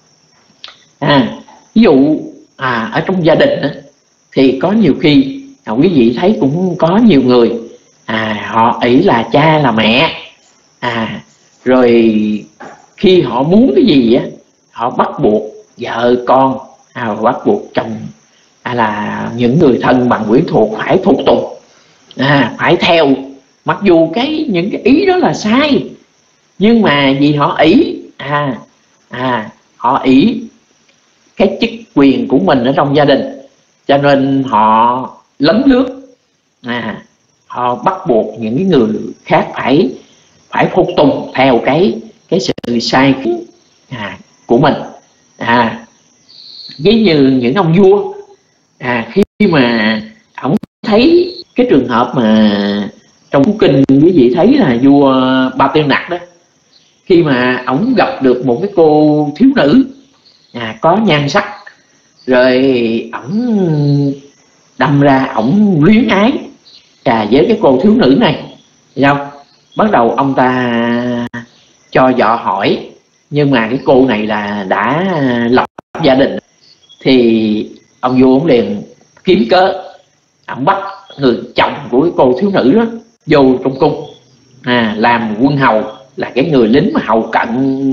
C: À, ví dụ à, ở trong gia đình đó, thì có nhiều khi à, quý vị thấy cũng có nhiều người à, họ ỷ là cha là mẹ, à, rồi khi họ muốn cái gì á, họ bắt buộc vợ con, à, bắt buộc chồng, à, là những người thân bằng quyến thuộc phải phục tùng, à, phải theo, mặc dù cái những cái ý đó là sai, nhưng mà vì họ ỷ, à, à, họ ỷ cái chức quyền của mình ở trong gia đình, cho nên họ lấn lướt, à, họ bắt buộc những cái người khác phải phải phục tùng theo cái cái sự sai à, của mình. À, với như những ông vua, à, khi mà ông thấy cái trường hợp mà trong kinh quý vị thấy là vua Ba Tư Nặc đó, khi mà ông gặp được một cái cô thiếu nữ à, có nhan sắc, rồi ổng đâm ra ổng luyến ái à, với cái cô thiếu nữ này, sao? Bắt đầu ông ta cho dò hỏi, nhưng mà cái cô này là đã lập gia đình, thì ông vua ông liền kiếm cớ, ông bắt người chồng của cái cô thiếu nữ đó vô trong cung à, làm quân hầu, là cái người lính mà hầu cận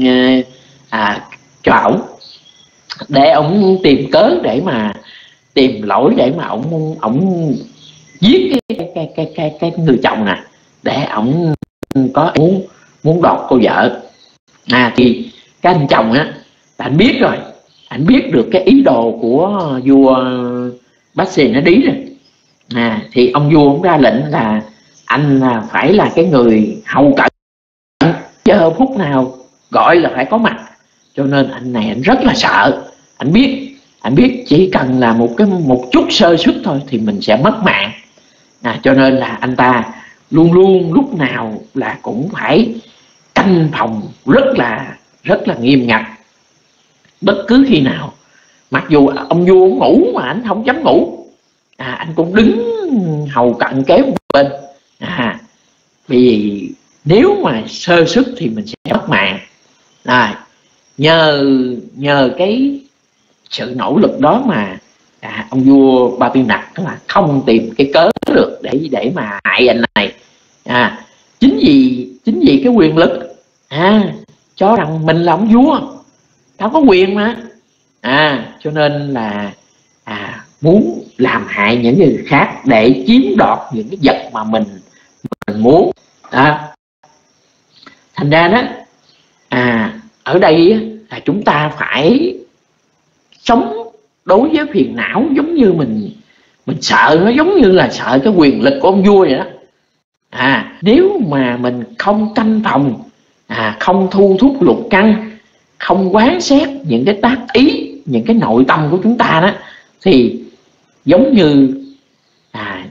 C: à, cho ổng, để ổng tìm cớ để mà tìm lỗi, để mà ổng ổng giết cái cái cái cái cái người chồng nè, để ổng có muốn muốn đoạt cô vợ. À, thì cái anh chồng á, anh biết rồi, anh biết được cái ý đồ của vua Bát Xì nó Đí rồi. À, thì ông vua cũng ra lệnh là anh phải là cái người hầu cận, giờ phút nào gọi là phải có mặt. Cho nên anh này anh rất là sợ, anh biết anh biết chỉ cần là một cái một chút sơ suất thôi thì mình sẽ mất mạng. À, cho nên là anh ta luôn luôn lúc nào là cũng phải canh phòng rất là rất là nghiêm ngặt. Bất cứ khi nào, mặc dù ông vua ngủ mà anh không dám ngủ, à, anh cũng đứng hầu cận kéo bên, à, vì nếu mà sơ suất thì mình sẽ mất mạng. À, nhờ nhờ cái sự nỗ lực đó mà à, ông vua Ba Tư Nặc là không tìm cái cớ được để để mà hại anh này. À, chính vì chính vì cái quyền lực, à, cho rằng mình là ông vua, tao có quyền mà, à, cho nên là à, muốn làm hại những người khác để chiếm đoạt những cái vật mà mình mình muốn. À, thành ra đó, à, ở đây là chúng ta phải sống đối với phiền não giống như mình mình sợ, nó giống như là sợ cái quyền lực của ông vua vậy đó. À, nếu mà mình không canh phòng, à, không thu thúc lục căn, không quán xét những cái tác ý, những cái nội tâm của chúng ta đó, thì giống như à,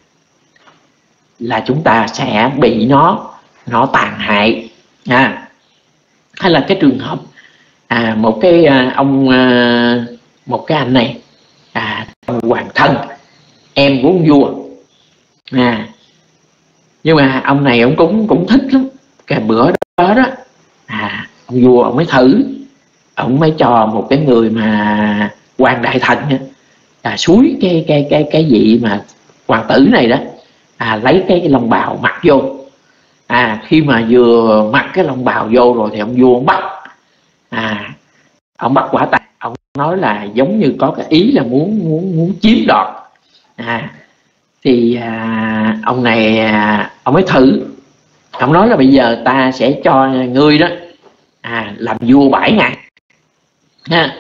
C: là chúng ta sẽ bị nó nó tàn hại. À, hay là cái trường hợp à, một cái à, ông à, một cái anh này, à, ông hoàng thân, em của ông vua. À, nhưng mà ông này ông cũng cũng thích lắm. Cái bữa đó đó, à, ông vua ông mới thử, ông mới cho một cái người mà quan đại thần à, suối cái cái cái cái vị mà hoàng tử này đó, à, lấy cái, cái lông bào mặc vô. À, khi mà vừa mặc cái lông bào vô rồi thì ông vua ông bắt, à, ông bắt quả tang. Ông nói là giống như có cái ý là muốn muốn muốn chiếm đoạt. À, thì à, ông này à, ông mới thử, ông nói là bây giờ ta sẽ cho ngươi đó à, làm vua bảy ngày ha.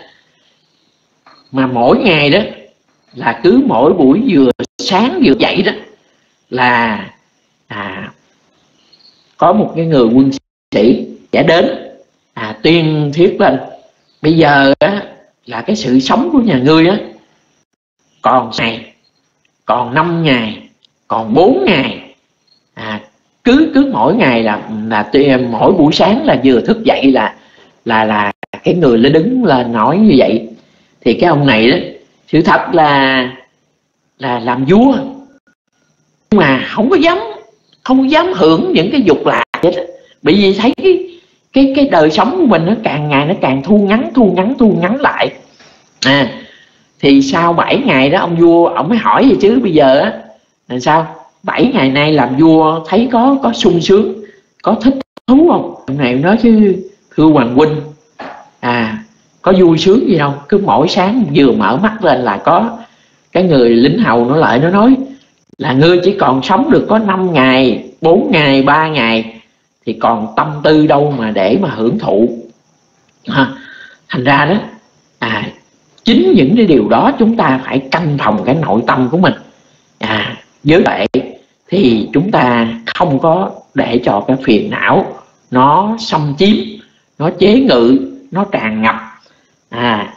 C: Mà mỗi ngày đó là cứ mỗi buổi vừa sáng vừa dậy đó là à, có một cái người quân sĩ sẽ đến à, tuyên thuyết lên, bây giờ á, là cái sự sống của nhà ngươi á còn ngày, còn năm ngày, còn bốn ngày. À, cứ cứ mỗi ngày là là mỗi buổi sáng là vừa thức dậy là là là cái người lên đứng lên nói như vậy. Thì cái ông này đó, sự thật là là làm vua nhưng mà không có dám không có dám hưởng những cái dục lạc hết, bởi vì thấy cái cái cái đời sống của mình nó càng ngày nó càng thu ngắn thu ngắn thu ngắn lại. À, thì sau bảy ngày đó ông vua ông mới hỏi vậy chứ bây giờ á là sao, bảy ngày nay làm vua thấy có có sung sướng, có thích thú không? Ông này nói chứ thưa hoàng huynh, à, có vui sướng gì đâu, cứ mỗi sáng vừa mở mắt lên là có cái người lính hầu nó lại nó nói là ngươi chỉ còn sống được có năm ngày, bốn ngày, ba ngày, thì còn tâm tư đâu mà để mà hưởng thụ. À, thành ra đó, à, chính những cái điều đó chúng ta phải canh phòng cái nội tâm của mình. À, với vậy thì chúng ta không có để cho cái phiền não nó xâm chiếm, nó chế ngự, nó tràn ngập. À,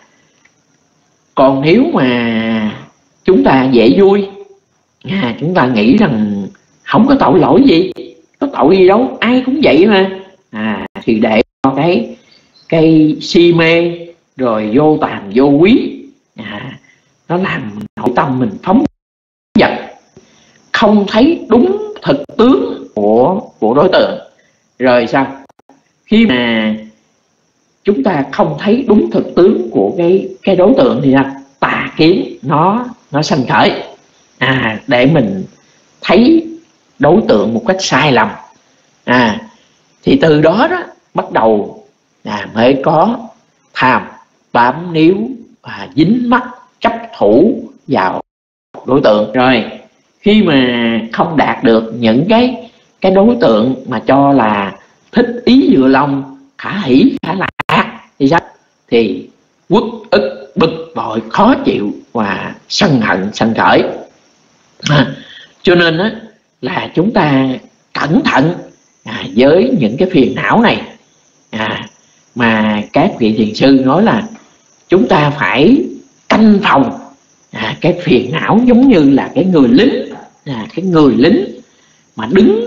C: còn nếu mà chúng ta dễ vui, à, chúng ta nghĩ rằng không có tội lỗi gì, có tội gì đâu, ai cũng vậy mà, à, thì để cho cái cái si mê rồi vô tàm vô quý, à, nó làm nội tâm mình phóng dật, không thấy đúng thực tướng của của đối tượng. Rồi sao, khi mà chúng ta không thấy đúng thực tướng của cái cái đối tượng thì sao, tà kiến nó nó sanh khởi, à, để mình thấy đối tượng một cách sai lầm. À, thì từ đó đó bắt đầu à, mới có tham bám níu, à, dính mắc chấp thủ vào đối tượng. Rồi khi mà không đạt được những cái cái đối tượng mà cho là thích ý vừa lòng, khả hỷ khả lạc thì sao, thì uất ức bực bội khó chịu và sân hận sanh khởi. À, cho nên á, là chúng ta cẩn thận à, với những cái phiền não này. À, mà các vị thiền sư nói là chúng ta phải canh phòng à, cái phiền não giống như là cái người lính, à, cái người lính mà đứng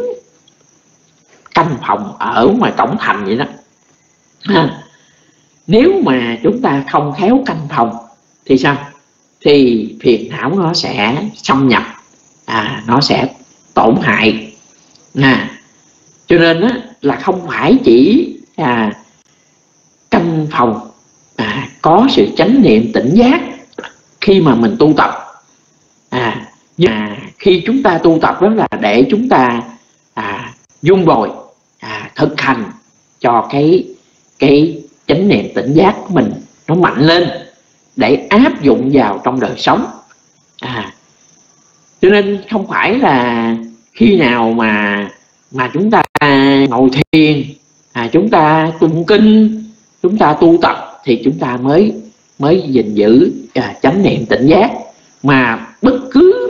C: canh phòng ở ngoài cổng thành vậy đó. À, nếu mà chúng ta không khéo canh phòng thì sao, thì phiền não nó sẽ xâm nhập, à, nó sẽ tổn hại. À, cho nên á, là không phải chỉ à, canh phòng à, có sự chánh niệm tỉnh giác khi mà mình tu tập, à, nhưng mà khi chúng ta tu tập đó là để chúng ta à, dung bồi, à, thực hành cho cái cái chánh niệm tỉnh giác của mình nó mạnh lên để áp dụng vào trong đời sống. À, cho nên không phải là khi nào mà mà chúng ta ngồi thiền, à, chúng ta tụng kinh, chúng ta tu tập thì chúng ta mới mới gìn giữ à, chánh niệm tỉnh giác. Mà bất cứ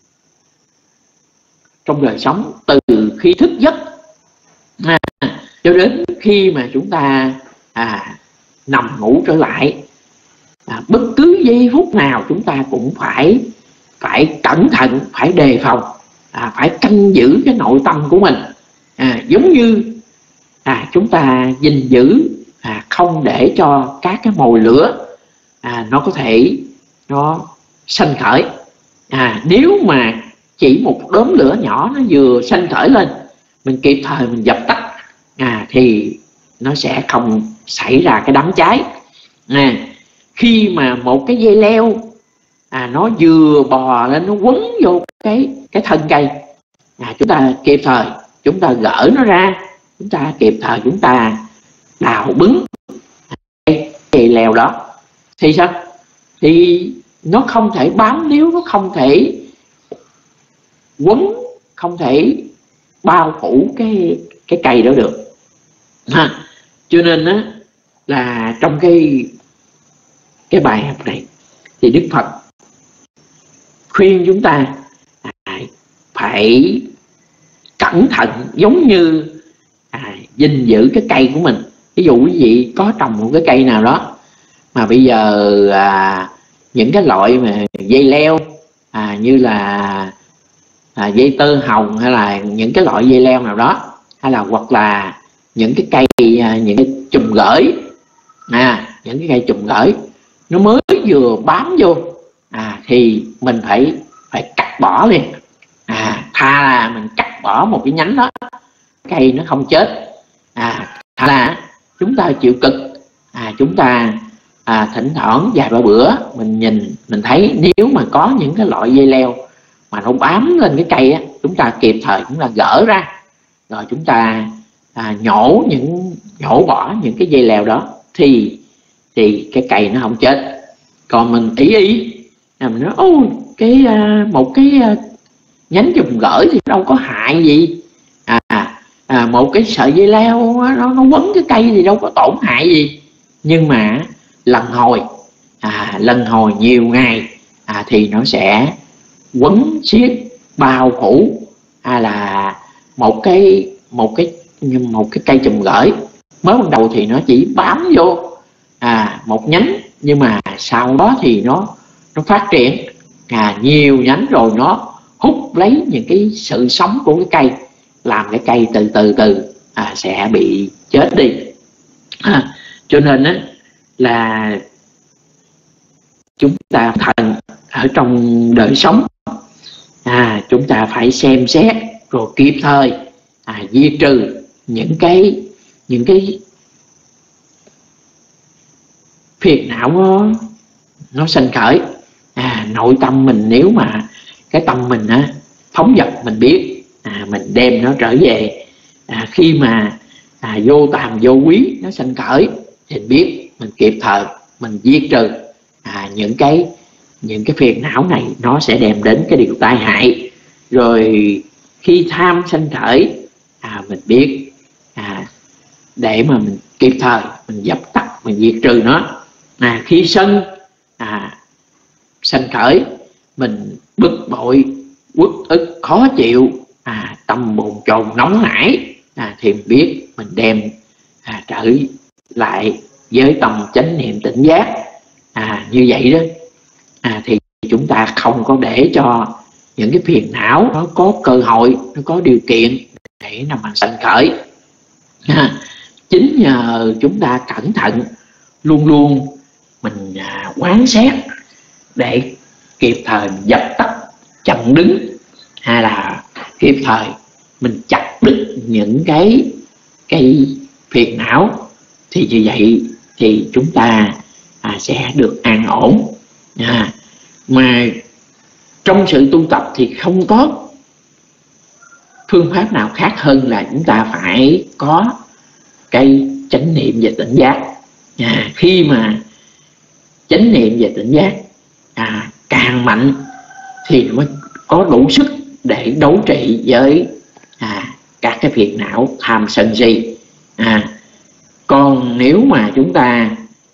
C: trong đời sống, từ khi thức giấc à, cho đến khi mà chúng ta à, nằm ngủ trở lại, à, bất cứ giây phút nào chúng ta cũng phải phải cẩn thận, phải đề phòng, à, phải canh giữ cái nội tâm của mình, à, giống như à, chúng ta gìn giữ à, không để cho các cái mồi lửa à, nó có thể nó sanh khởi. À, nếu mà chỉ một đốm lửa nhỏ nó vừa sanh khởi lên, mình kịp thời mình dập tắt à, thì nó sẽ không xảy ra cái đám cháy. À, khi mà một cái dây leo à, nó vừa bò lên, nó quấn vô cái cái thân cây, à, chúng ta kịp thời chúng ta gỡ nó ra, chúng ta kịp thời chúng ta đào bứng cái dây leo đó, thì sao? Thì nó không thể bám níu, nó không thể quấn, không thể bao phủ cái cái cây đó được. À, cho nên á, là trong cái cái bài học này thì Đức Phật khuyên chúng ta à, phải cẩn thận, giống như à, gìn giữ cái cây của mình. Ví dụ quý vị có trồng một cái cây nào đó mà bây giờ à, những cái loại mà dây leo à, như là à, dây tơ hồng, hay là những cái loại dây leo nào đó, hay là hoặc là những cái cây à, những cái chùm gởi, à, những cái cây chùm gởi nó mới vừa bám vô à, thì mình phải phải cắt bỏ liền. À, thà là mình cắt bỏ một cái nhánh đó, cây nó không chết. À, thà là chúng ta chịu cực, à, chúng ta à, thỉnh thoảng vài ba bữa mình nhìn mình thấy nếu mà có những cái loại dây leo mà nó bám lên cái cây á, chúng ta kịp thời chúng ta gỡ ra, rồi chúng ta à, nhổ những nhổ bỏ những cái dây leo đó, thì thì cái cây nó không chết. Còn mình ý ý mình nói ôi cái một cái nhánh chùm gởi thì đâu có hại gì, à, à một cái sợi dây leo nó nó quấn cái cây thì đâu có tổn hại gì. Nhưng mà lần hồi à, lần hồi nhiều ngày à, thì nó sẽ quấn xiết bao phủ, hay là một cái một cái một cái cây chùm gởi mới ban đầu thì nó chỉ bám vô à, một nhánh, nhưng mà sau đó thì nó nó phát triển à, nhiều nhánh, rồi nó hút lấy những cái sự sống của cái cây, làm cái cây từ từ từ à, sẽ bị chết đi. À, cho nên á, là chúng ta thành ở trong đời sống à, chúng ta phải xem xét rồi kịp thời à, diệt trừ những cái những cái phiền não nó nó sanh khởi. À, nội tâm mình, nếu mà cái tâm mình á, phóng dật mình biết à, mình đem nó trở về. À, khi mà à, vô tàm vô quý nó sanh khởi thì biết mình kịp thời mình diệt trừ à, những cái những cái phiền não này, nó sẽ đem đến cái điều tai hại. Rồi khi tham sanh khởi à, mình biết à, để mà mình kịp thời mình dập tắt, mình diệt trừ nó. À, khi sân à, sanh khởi mình bực bội, uất ức, khó chịu, à, tâm bồn chồn nóng nảy à, thì mình biết mình đem à, trở lại với tâm chánh niệm tỉnh giác. À, như vậy đó à, thì chúng ta không có để cho những cái phiền não nó có cơ hội, nó có điều kiện để nằm mà sanh khởi. À, chính nhờ chúng ta cẩn thận, luôn luôn mình à, quán xét để kịp thời dập tắt, chặn đứng, hay là kịp thời mình chặt đứt những cái cái phiền não, thì như vậy thì chúng ta à, sẽ được an ổn. À, mà trong sự tu tập thì không có phương pháp nào khác hơn là chúng ta phải có cái chánh niệm và tỉnh giác. À, khi mà chánh niệm và tỉnh giác à, càng mạnh thì mới có đủ sức để đấu trị với à, các cái phiền não tham sân si. À, còn nếu mà chúng ta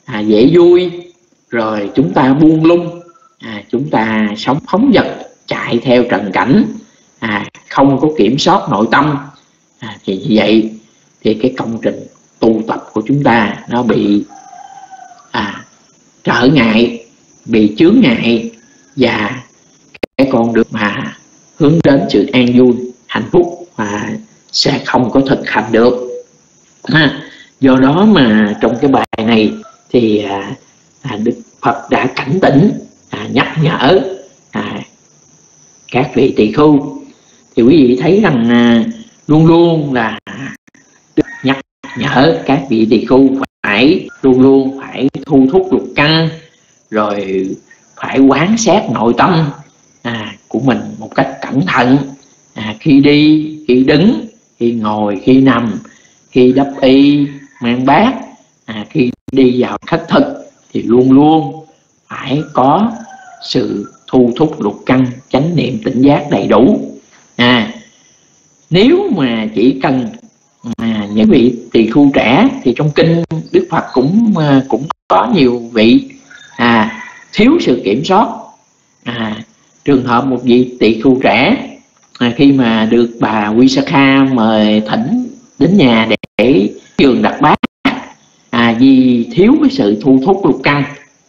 C: à, dễ vui, rồi chúng ta buông lung, à, chúng ta sống phóng dật, chạy theo trần cảnh, à, không có kiểm soát nội tâm, à, thì như vậy thì cái công trình tu tập của chúng ta nó bị à, trở ngại, bị chướng ngại, và cái con đường mà hướng đến sự an vui, hạnh phúc mà sẽ không có thực hành được. À, do đó mà trong cái bài này thì à, à, Đức Phật đã cảnh tỉnh, à, nhắc nhở à, các vị tỳ khưu. Thì quý vị thấy rằng à, luôn luôn là nhắc nhở các vị tỳ khưu phải luôn luôn phải thu thúc lục căn, rồi phải quán xét nội tâm à, của mình một cách cẩn thận, à, khi đi, khi đứng, khi ngồi, khi nằm, khi đắp y, mang bát, à, khi đi vào khất thực thì luôn luôn phải có sự thu thúc lục căn, chánh niệm tỉnh giác đầy đủ. À, nếu mà chỉ cần à, những vị tỳ khưu trẻ thì trong kinh Đức Phật cũng à, cũng có nhiều vị à, thiếu sự kiểm soát. À, trường hợp một vị tỳ khưu trẻ à, khi mà được bà Visakha mời thỉnh đến nhà để giường đặt bát, à, vì thiếu cái sự thu thúc lục căn,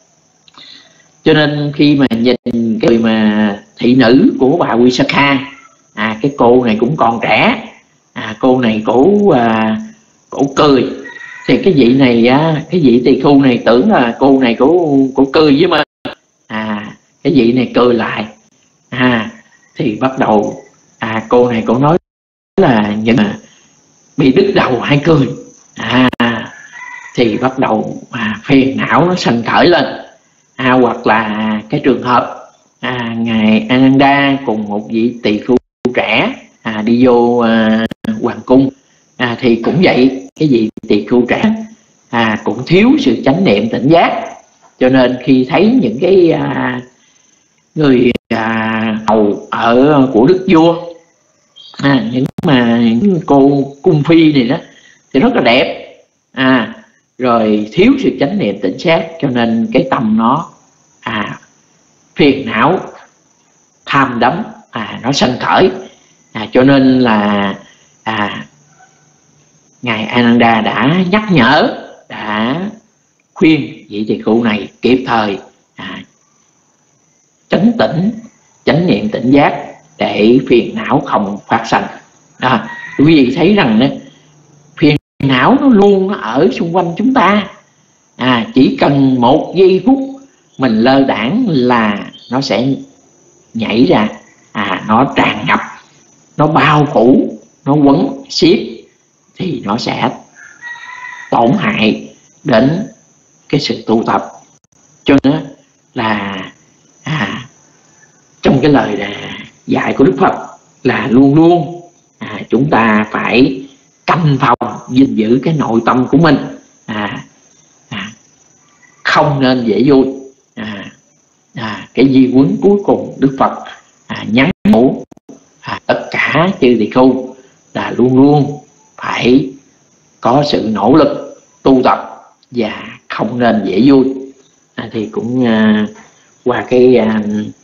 C: cho nên khi mà nhìn cái người mà thị nữ của bà Visakha, à, cái cô này cũng còn trẻ, à, cô này cổ à, cổ cười, thì cái vị này á, cái vị tỳ khưu này tưởng là cô này cổ cổ cười với mình, à, cái vị này cười lại, à, thì bắt đầu à, cô này cổ nói là những bị đứt đầu hay cười, à, thì bắt đầu à, phiền não nó sanh khởi lên, à, hoặc là cái trường hợp à, ngài Ananda cùng một vị tỳ khưu trẻ à, đi vô à, hoàng cung, à, thì cũng vậy, cái vị tỳ khưu trẻ à, cũng thiếu sự chánh niệm tỉnh giác, cho nên khi thấy những cái à, người à, hầu ở của đức vua, à, những mà những cô cung phi này đó thì rất là đẹp, à, rồi thiếu sự chánh niệm tỉnh giác, cho nên cái tâm nó à, phiền não, tham đắm, à, nó sanh khởi, à, cho nên là à, ngài Ananda đã nhắc nhở, đã khuyên vị tỳ khưu này kịp thời à, chánh tỉnh, chánh niệm tỉnh giác để phiền não không phát sanh. À, quý vị thấy rằng đó, phiền não nó luôn nó ở xung quanh chúng ta, à, chỉ cần một giây phút mình lơ đãng là nó sẽ nhảy ra, à, nó tràn ngập, nó bao phủ, nó quấn xiết, thì nó sẽ tổn hại đến cái sự tu tập. Cho nên là à, trong cái lời là dạy của Đức Phật là luôn luôn à, chúng ta phải canh phòng gìn giữ cái nội tâm của mình, à, à, không nên dễ vui. À, à, cái di huấn cuối cùng Đức Phật à, nhắn nhủ à, tất cả chư tỳ khưu là luôn luôn phải có sự nỗ lực tu tập và không nên dễ vui. À, thì cũng à, qua cái à,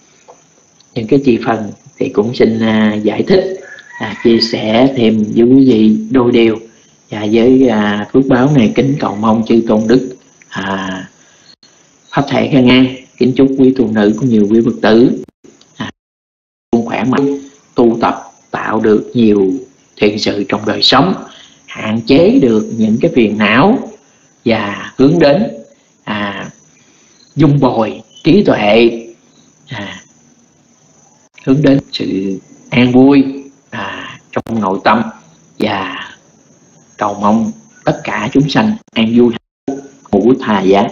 C: những cái chi phần thì cũng xin à, giải thích, à, chia sẻ thêm với quý vị đôi điều, và với à, phước báo này kính cầu mong chư tôn đức à, pháp thể khen ngang. Kính chúc quý tu nữ cũng nhiều quý Phật tử à, luôn khỏe mạnh, tu tập tạo được nhiều thiện sự trong đời sống, hạn chế được những cái phiền não và hướng đến à, dung bồi trí tuệ, à, hướng đến sự an vui à, trong nội tâm, và cầu mong tất cả chúng sanh an vui hạnh phúc, ngũ tha giá.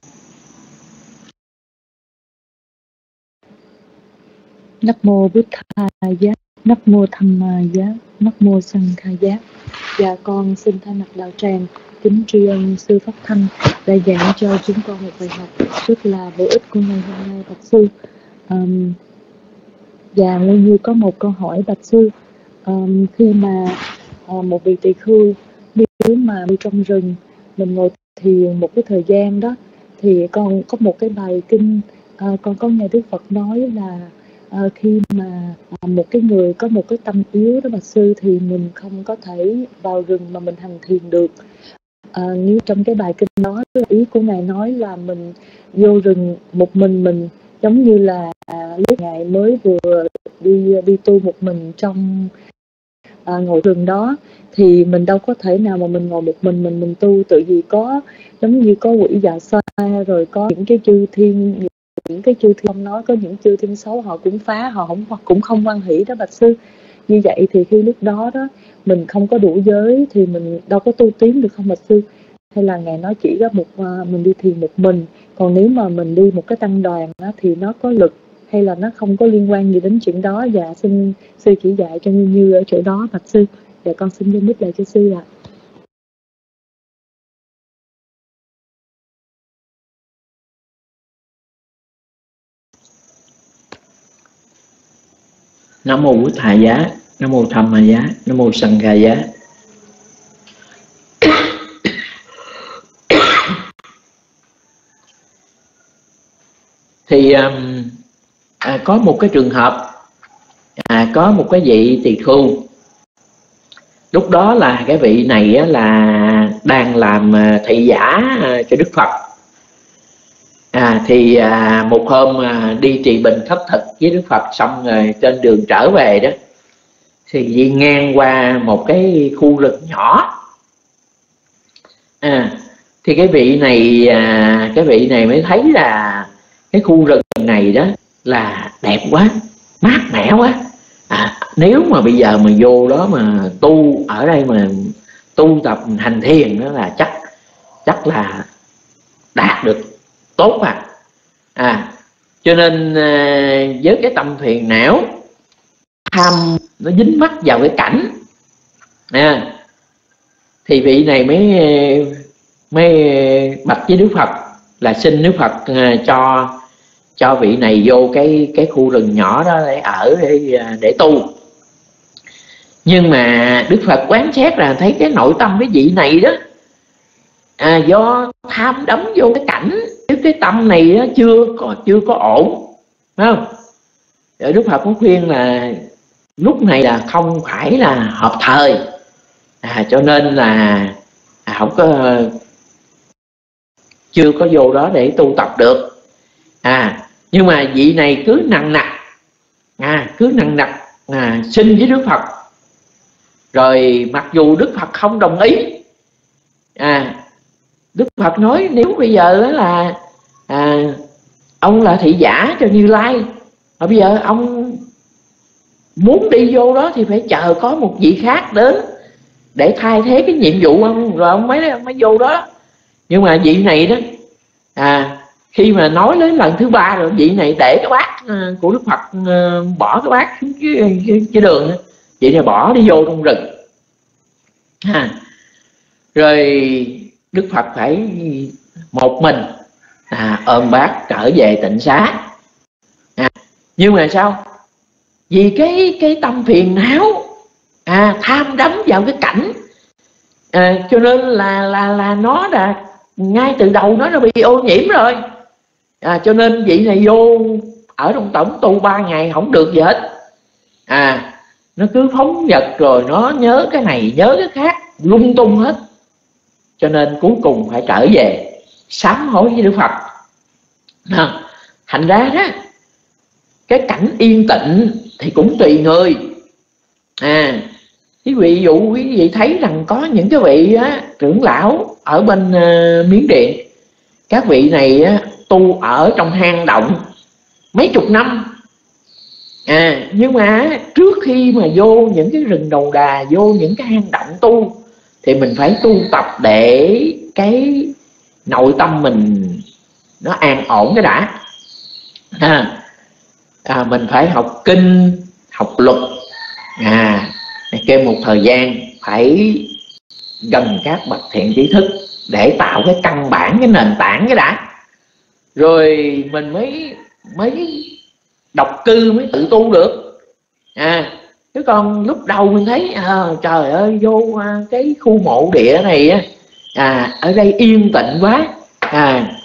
B: Nắc mô Bụt Tha Giá, Nắc mô Tham Ma Giá, Nắc mô Sanh Kha Giá. Dạ con xin thay mặt đạo tràng kính tri ân sư Pháp Thanh đã giảng cho chúng con một bài học rất là bổ ích của ngày hôm nay, bạch sư. Um, và Nguyên Như có một câu hỏi bạch sư. Um, khi mà uh, một vị tỳ khưu nếu mà đi trong rừng, mình ngồi thiền một cái thời gian đó, thì con có một cái bài kinh, à, con có nghe Đức Phật nói là à, khi mà à, một cái người có một cái tâm yếu đó bạch sư, thì mình không có thể vào rừng mà mình hành thiền được. À, như trong cái bài kinh đó, ý của Ngài nói là mình vô rừng một mình mình, giống như là à, lúc Ngài mới vừa đi đi tu một mình trong à, ngồi rừng đó, thì mình đâu có thể nào mà mình ngồi một mình mình mình tu, tự vì có giống như có quỷ dạ xoa, rồi có những cái chư thiên, những cái chư thiên nói có những chư thiên xấu họ cũng phá, họ không cũng không hoan hỷ đó bạch sư. Như vậy thì khi lúc đó đó mình không có đủ giới thì mình đâu có tu tiến được không bạch sư? Hay là Ngài nói chỉ có một uh, mình đi thiền một mình, còn nếu mà mình đi một cái tăng đoàn đó, thì nó có lực hay là nó không có liên quan gì đến chuyện đó? Dạ xin sư chỉ dạy cho Như Như ở chỗ đó bạch sư. Dạ con xin dân đích lại cho sư ạ.
C: Nam mô Bụt Thầy Giá, Nam mô Tham Ma Giá, Nam mô Sanh Ca Giá. Thì um, à, có một cái trường hợp, à, có một cái vị tỳ khưu, lúc đó là cái vị này á, là đang làm thị giả cho Đức Phật. À, thì à, một hôm à, đi trì bình khất thực với Đức Phật xong rồi trên đường trở về đó, thì đi ngang qua một cái khu rừng nhỏ. À, thì cái vị này à, cái vị này mới thấy là cái khu rừng này đó là đẹp quá, mát mẻ quá. À, nếu mà bây giờ mà vô đó mà tu ở đây mà tu tập hành thiền đó là chắc chắc là đạt được tốt à. À, cho nên à, với cái tâm phiền não tham nó dính mắc vào cái cảnh, à, thì vị này mới mới bạch với Đức Phật là xin Đức Phật à, cho cho vị này vô cái cái khu rừng nhỏ đó để ở để để tu. Nhưng mà Đức Phật quán xét là thấy cái nội tâm cái vị này đó, à, do tham đắm vô cái cảnh, cái tâm này đó, chưa có chưa có ổn, phải không? Rồi Đức Phật cũng khuyên là lúc này là không phải là hợp thời, à, cho nên là à, không có chưa có vô đó để tu tập được. À, nhưng mà vị này cứ nặng nặc, à, cứ nặng nặc à, xin với Đức Phật. Rồi mặc dù Đức Phật không đồng ý, à, Đức Phật nói nếu bây giờ đó là à, ông là thị giả cho Như Lai, mà bây giờ ông muốn đi vô đó thì phải chờ có một vị khác đến để thay thế cái nhiệm vụ ông, rồi ông mới ông mới vô đó. Nhưng mà vị này đó, à, khi mà nói đến lần thứ ba rồi, vị này để cái bát của Đức Phật, bỏ cái bát xuống cái đường, vị này bỏ đi vô trong rừng. À, rồi Đức Phật phải một mình à, ôm bát trở về tịnh xá. À, nhưng mà sao? Vì cái cái tâm phiền não, à, tham đắm vào cái cảnh, à, cho nên là là là nó đã ngay từ đầu nó đã bị ô nhiễm rồi. À, cho nên vị này vô ở trong tổng tu ba ngày không được gì hết. À, nó cứ phóng dật rồi nó nhớ cái này nhớ cái khác lung tung hết. Cho nên cuối cùng phải trở về sám hối với Đức Phật. À, thành ra đó, cái cảnh yên tịnh thì cũng tùy người. À, ví dụ quý vị thấy rằng có những cái vị á, trưởng lão ở bên uh, Miến Điện, các vị này á, tu ở trong hang động mấy chục năm. À, nhưng mà trước khi mà vô những cái rừng đầu đà, vô những cái hang động tu, thì mình phải tu tập để cái nội tâm mình nó an ổn cái đã. À, à, mình phải học kinh, học luật, à, kêu một thời gian phải gần các bậc thiện trí thức để tạo cái căn bản, cái nền tảng cái đã, rồi mình mới mới độc cư, mới tự tu được. À, chứ còn lúc đầu mình thấy à, trời ơi vô à, cái khu mộ địa này á, à, ở đây yên tĩnh quá, à,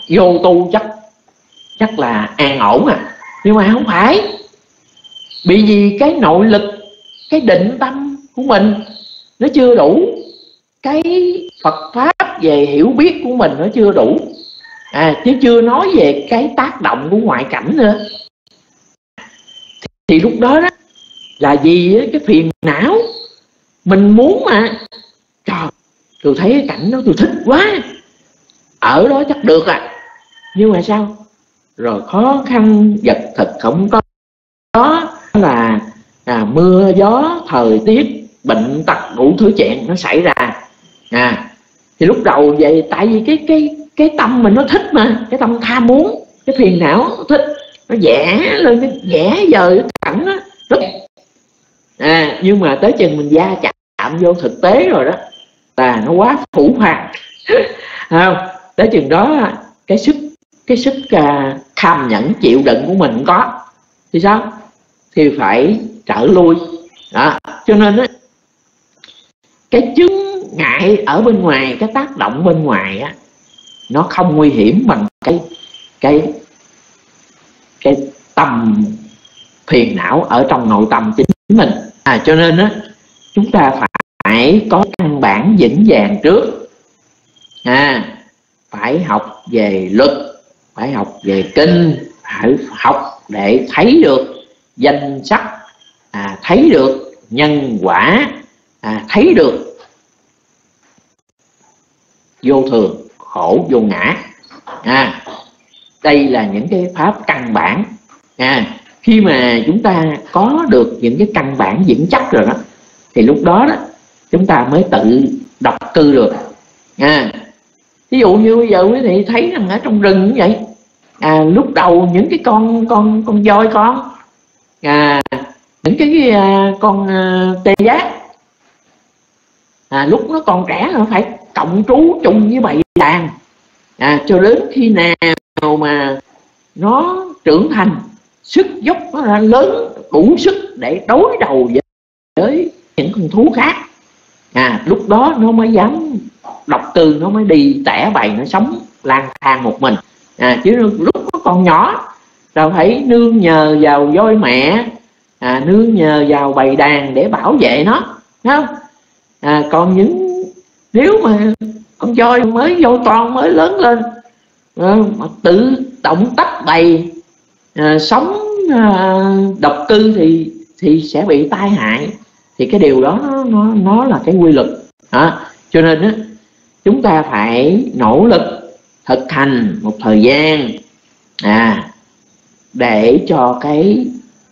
C: vô tu chắc chắc là an ổn à. Nhưng mà không phải, bị vì cái nội lực, cái định tâm của mình nó chưa đủ, cái Phật pháp về hiểu biết của mình nó chưa đủ, à, chứ chưa nói về cái tác động của ngoại cảnh nữa. Thì, thì lúc đó đó là vì cái phiền não mình muốn mà, trời, tôi thấy cái cảnh đó tôi thích quá, ở đó chắc được à. Nhưng mà sao? Rồi khó khăn vật thực không có, đó là à, mưa gió thời tiết, bệnh tật đủ thứ chuyện nó xảy ra. À, thì lúc đầu vậy tại vì cái cái cái tâm mình nó thích mà, cái tâm tham muốn, cái phiền não nó thích, nó vẽ lên, nó vẽ dời cái cảnh đó rất. À, nhưng mà tới chừng mình va chạm vô thực tế rồi đó là nó quá phủ phàng. Không, tới chừng đó cái sức cái sức uh, kham nhẫn chịu đựng của mình không có thì sao? Thì phải trở lui đó. Cho nên đó, cái chứng ngại ở bên ngoài, cái tác động bên ngoài á, nó không nguy hiểm bằng cái cái cái tâm phiền não ở trong nội tâm chính mình. À, cho nên á, chúng ta phải có căn bản vững vàng trước. À, phải học về luật, phải học về kinh, phải học để thấy được danh sắc, à, thấy được nhân quả, à, thấy được vô thường, khổ, vô ngã. À, đây là những cái pháp căn bản. À, khi mà chúng ta có được những cái căn bản vững chắc rồi đó, thì lúc đó đó chúng ta mới tự độc cư được. À, ví dụ như bây giờ quý vị thấy rằng ở trong rừng như vậy, à, lúc đầu những cái con con con voi con, à, những cái uh, con uh, tê giác, à, lúc nó còn trẻ nó phải cộng trú chung với bầy đàn, à, cho đến khi nào mà nó trưởng thành, sức dốc nó lớn đủ sức để đối đầu với, với những con thú khác, à, lúc đó nó mới dám độc cư, nó mới đi tẻ bầy, nó sống lang thang một mình. À, chứ lúc nó còn nhỏ là phải nương nhờ vào voi mẹ, à, nương nhờ vào bầy đàn để bảo vệ nó, thấy không? À, còn những nếu mà con voi mới voi con mới lớn lên à, mà tự động tách bầy, à, sống à, độc cư thì thì sẽ bị tai hại. Thì cái điều đó nó nó, nó là cái quy luật. À, cho nên á, chúng ta phải nỗ lực thực hành một thời gian, à, để cho cái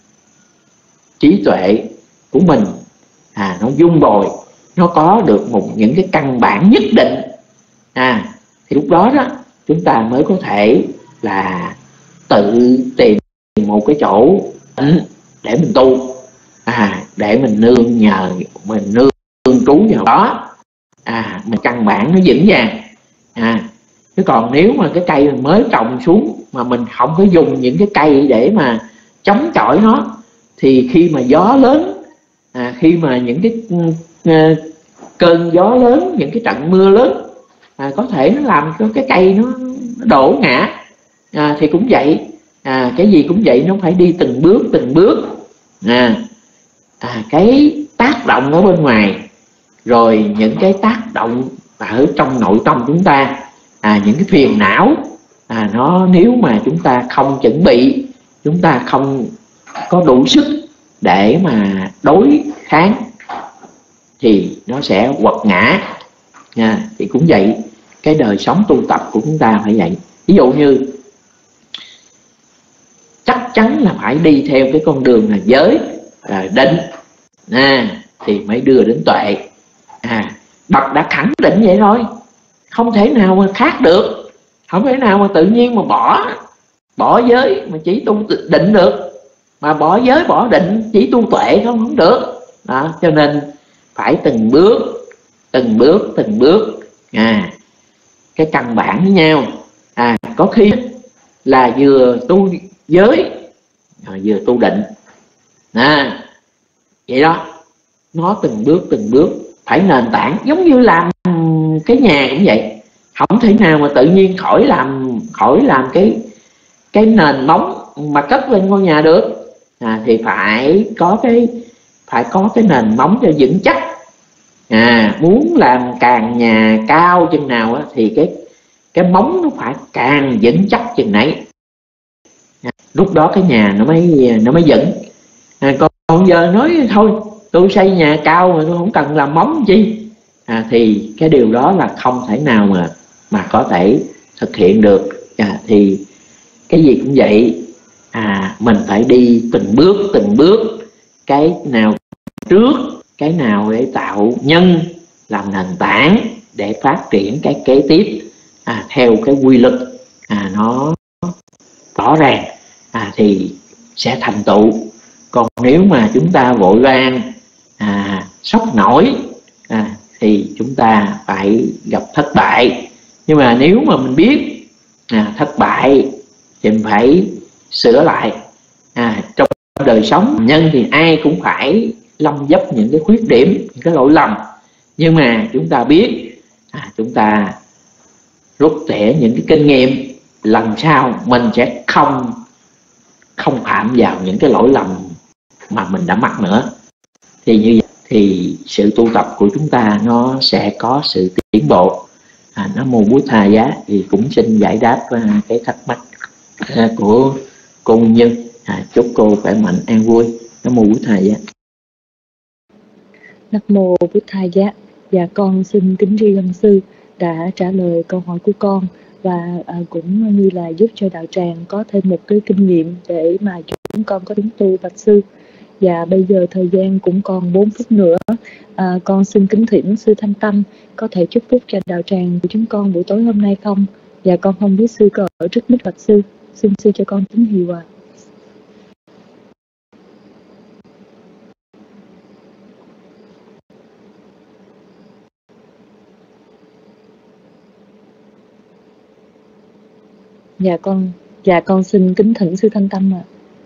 C: trí tuệ của mình, à, nó dung bồi, nó có được một những cái căn bản nhất định. À, thì lúc đó đó chúng ta mới có thể là tự tìm một cái chỗ để mình tu, à, để mình nương nhờ, mình nương, nương trú vào đó, à, mình căn bản nó vững vàng. À, chứ còn nếu mà cái cây mình mới trồng xuống mà mình không có dùng những cái cây để mà chống chọi nó, thì khi mà gió lớn, à, khi mà những cái uh, cơn gió lớn, những cái trận mưa lớn, à, có thể nó làm cho cái cây nó, nó đổ ngã. À, thì cũng vậy, à, cái gì cũng vậy, nó phải đi từng bước từng bước. À, à, cái tác động ở bên ngoài, rồi những cái tác động ở trong nội tâm chúng ta, à, những cái phiền não, à, nó nếu mà chúng ta không chuẩn bị, chúng ta không có đủ sức để mà đối kháng thì nó sẽ quật ngã. À, thì cũng vậy, cái đời sống tu tập của chúng ta phải vậy. Ví dụ như chắc chắn là phải đi theo cái con đường là giới, là định, à, thì mới đưa đến tuệ. À, Bậc đã khẳng định vậy thôi, không thể nào mà khác được, không thể nào mà tự nhiên mà bỏ bỏ giới mà chỉ tu định được, mà bỏ giới bỏ định chỉ tu tuệ không không được. Đó, cho nên phải từng bước từng bước từng bước, à, cái căn bản với nhau. À, có khi là vừa tu giới rồi vừa tu định, à, vậy đó, nó từng bước từng bước, phải nền tảng. Giống như làm cái nhà cũng vậy, không thể nào mà tự nhiên khỏi làm khỏi làm cái cái nền móng mà cất lên ngôi nhà được. À, thì phải có cái phải có cái nền móng cho vững chắc. À, muốn làm càng nhà cao chừng nào á, thì cái cái móng nó phải càng vững chắc chừng nấy. À, lúc đó cái nhà nó mới nó mới vững. À, còn, còn giờ nói thôi tôi xây nhà cao mà tôi không cần làm móng chi, à, thì cái điều đó là không thể nào mà mà có thể thực hiện được. À, thì cái gì cũng vậy, à, mình phải đi từng bước từng bước, cái nào trước, cái nào để tạo nhân làm nền tảng để phát triển cái kế tiếp, à, theo cái quy luật à, nó rõ ràng, à, thì sẽ thành tựu. Còn nếu mà chúng ta vội vàng à, sốc nổi à, thì chúng ta phải gặp thất bại. Nhưng mà nếu mà mình biết à, thất bại thì mình phải sửa lại. À, trong đời sống nhân thì ai cũng phải lâm dấp những cái khuyết điểm, những cái lỗi lầm, nhưng mà chúng ta biết à, chúng ta rút tỉa những cái kinh nghiệm, lần sau mình sẽ không không phạm vào những cái lỗi lầm mà mình đã mắc nữa. Thì như vậy thì sự tu tập của chúng ta nó sẽ có sự tiến bộ. À, Nam Mô Bụt Thà Giá thì cũng xin giải đáp cái thắc mắc của cô Như. À, chúc cô khỏe mạnh an vui. Nam Mô Bụt Thà Giá.
B: Nam Mô Bụt Thà Giá. Dạ con xin kính tri ân sư đã trả lời câu hỏi của con, và à, cũng như là giúp cho đạo tràng có thêm một cái kinh nghiệm để mà chúng con có tiếng tu bạch sư. Và bây giờ thời gian cũng còn bốn phút nữa, à, con xin kính thỉnh sư Thanh Tâm có thể chúc phúc cho đạo tràng của chúng con buổi tối hôm nay không? Và con không biết sư có ở trước mic bạch sư, xin sư cho con tín hiệu ạ. À. Dạ con, dạ con xin kính thỉnh sư Thanh Tâm ạ.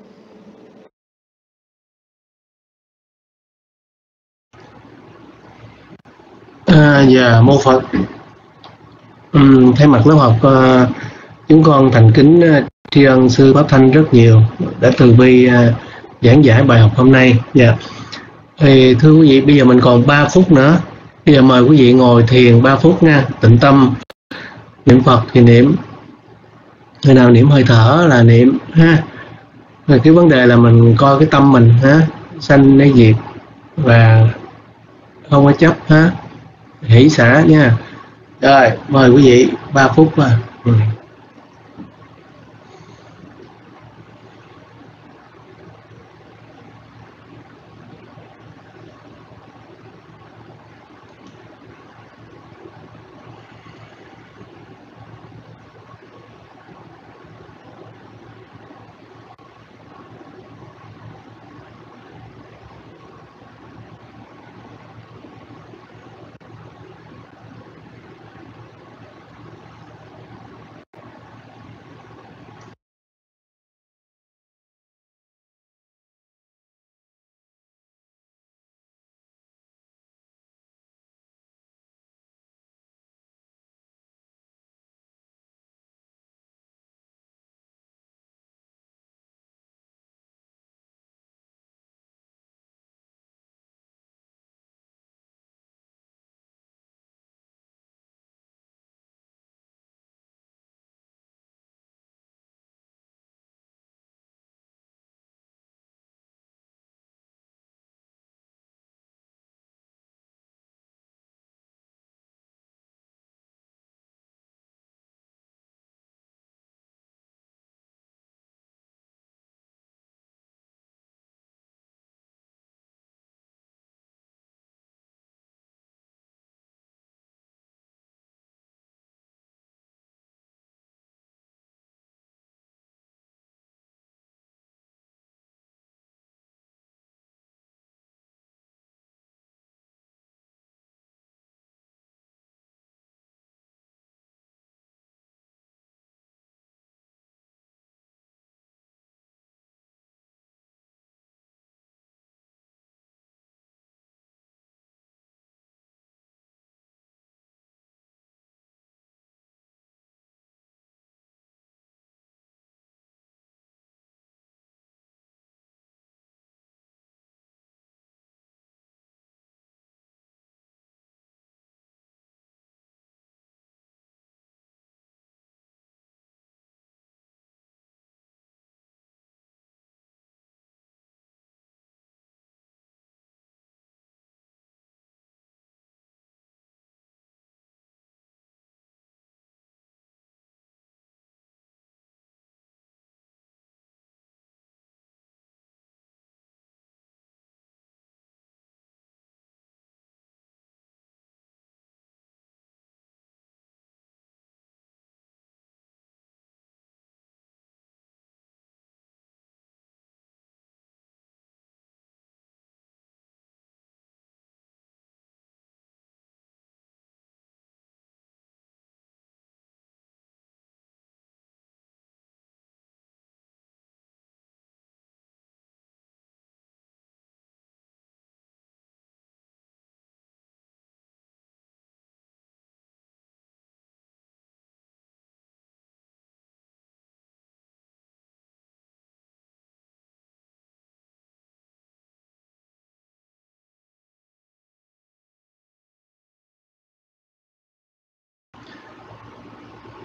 A: À. À, dạ mô Phật. Uhm, thay mặt lớp học, uh, chúng con thành kính uh, tri ân sư Pháp Thanh rất nhiều đã từ bi uh, giảng giải bài học hôm nay. Dạ. Thì thưa quý vị, bây giờ mình còn ba phút nữa. Bây giờ mời quý vị ngồi thiền ba phút nha, tịnh tâm, niệm Phật thì niệm, người nào niệm hơi thở là niệm ha. Rồi cái vấn đề là mình coi cái tâm mình ha, sanh hay diệt và không có chấp ha, hỷ xả nha. Rồi mời quý vị ba phút mà. Ừ.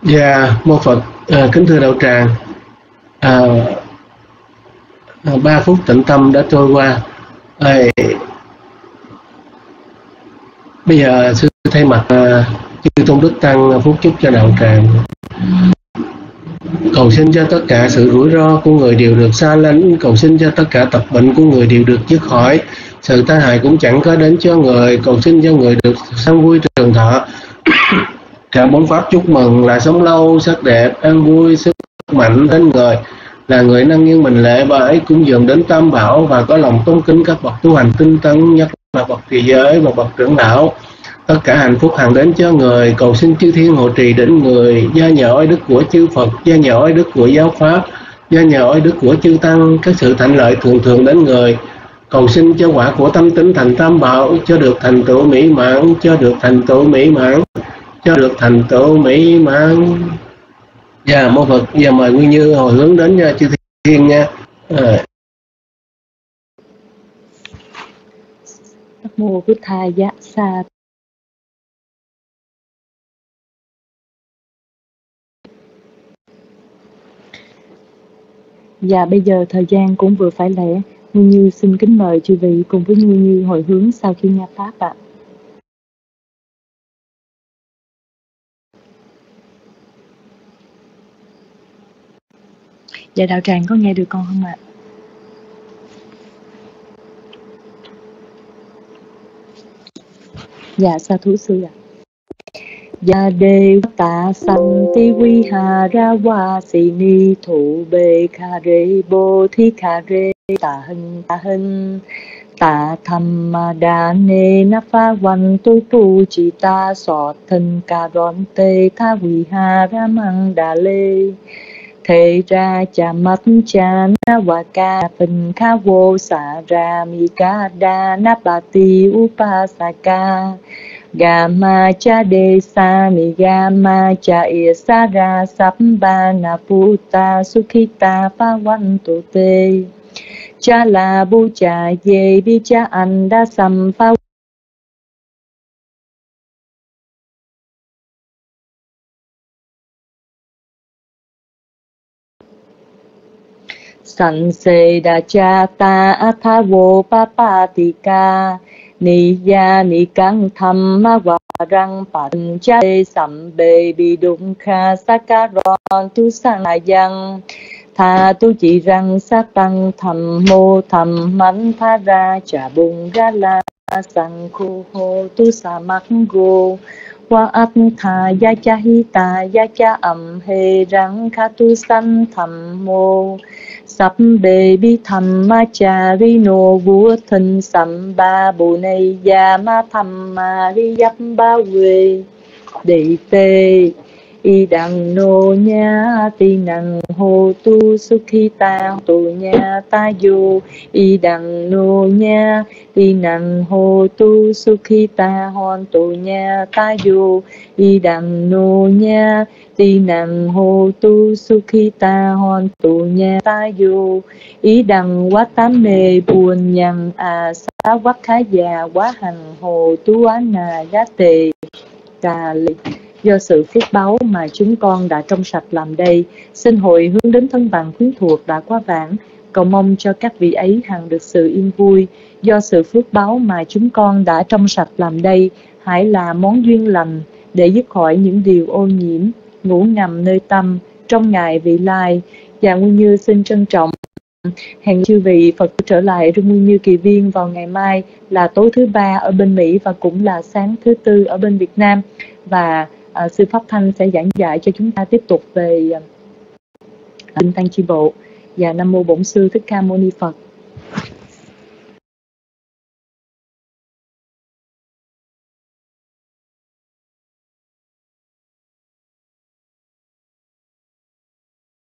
A: Dạ, mô Phật. À, kính thưa đạo tràng, à, ba phút tĩnh tâm đã trôi qua. À, bây giờ sư thay mặt à, chư tôn đức tăng phúc chúc cho đạo tràng, cầu xin cho tất cả sự rủi ro của người đều được xa lánh, cầu xin cho tất cả tập bệnh của người đều được dứt khỏi, sự tai hại cũng chẳng có đến cho người, cầu xin cho người được sanh vui trường thọ. Cả bốn pháp chúc mừng là sống lâu, sắc đẹp, an vui, sức mạnh đến người, là người năng nghiêng mình lễ và ấy cũng dường đến tam bảo và có lòng tôn kính các bậc tu hành tinh tấn, nhất là bậc trì giới và bậc trưởng lão. Tất cả hạnh phúc hằng đến cho người, cầu xin chư thiên hộ trì đến người, gia nhờ oai đức của chư Phật, gia nhờ oai đức của giáo pháp, gia nhờ oai đức của chư tăng, các sự thạnh lợi thường thường đến người. Cầu xin cho quả của tâm tính thành tam bảo, cho được thành tựu mỹ mãn, cho được thành tựu mỹ mãn, cho được thành tựu mỹ mãn. Dạ, mô Phật. Giờ mời Nguyên Như hồi hướng đến nha, chư thiên nha. À.
B: Nam mô Bụt Tha Giá Sa. Và bây giờ thời gian cũng vừa phải lẽ, Nguyên Như xin kính mời chư vị cùng với Nguyên Như hồi hướng sau khi nghe pháp ạ. Dạ đạo tràng có nghe được con không ạ? Dạ sa thú sư ạ. Dạ đề tạ sanh ti vi hà ra wa si ni thủ bê kha rê bô thi kha rê tạ hình tạ hình tạ tham ma đa nê na pha văn tu tu chỉ ta sọ thân ca rон tê tha vi hà ra măng đà lê thế ra cha mắt cha na wa ca phần kha vô sa ra mi ca đa na ba ti upasaka Gama cha de sa mi gama cha isara sambana puta sukhita pavantu te cha la bu cha ye bi cha anda sampa san se da cha ta atha vô papatika ni ya ni căng tham ma wa răng pan cha sam bê bi đụng kha sakaron tu sang yang tha tu chỉ răng sa tăng tham mô tham mắn tha ra cha bung ra la sang khu hô tu sa mắc go wa at tha ya cha hi ta ya cha âm he răng kha tu san tham mô sắp bề bi tham ma cha ri nô vua thân sắm ba bồ này ya ma tham ma ri yap ba quê đệ tê y đằng nô nha ti năng hồ tu sukhi ta tu nha ta vô y đằng nô nha ti năng hồ tu sukhi ta hon tu nha ta vô y đằng nô nha ti năng hồ tu sukhi ta hon tu nha ta vô ý đằng quá tám mê buồn nhằng à xá quá khá già quá hành hồ tu á nà giá tề cà lị. Do sự phước báu mà chúng con đã trong sạch làm đây, xin hội hướng đến thân bằng quyến thuộc đã quá vãng, cầu mong cho các vị ấy hằng được sự yên vui. Do sự phước báu mà chúng con đã trong sạch làm đây, hãy là món duyên lành để dứt khỏi những điều ô nhiễm, ngủ ngầm nơi tâm trong ngày vị lai. Và Nguyên Như xin trân trọng hẹn chư vị Phật trở lại Rung Nguyên Như Kỳ Viên vào ngày mai là tối thứ ba ở bên Mỹ và cũng là sáng thứ tư ở bên Việt Nam. Và À, sư Pháp Thanh sẽ giảng dạy cho chúng ta tiếp tục về Kinh Tăng Chi Bộ. Và Nam Mô Bổn Sư Thích Ca Mâu Ni Phật.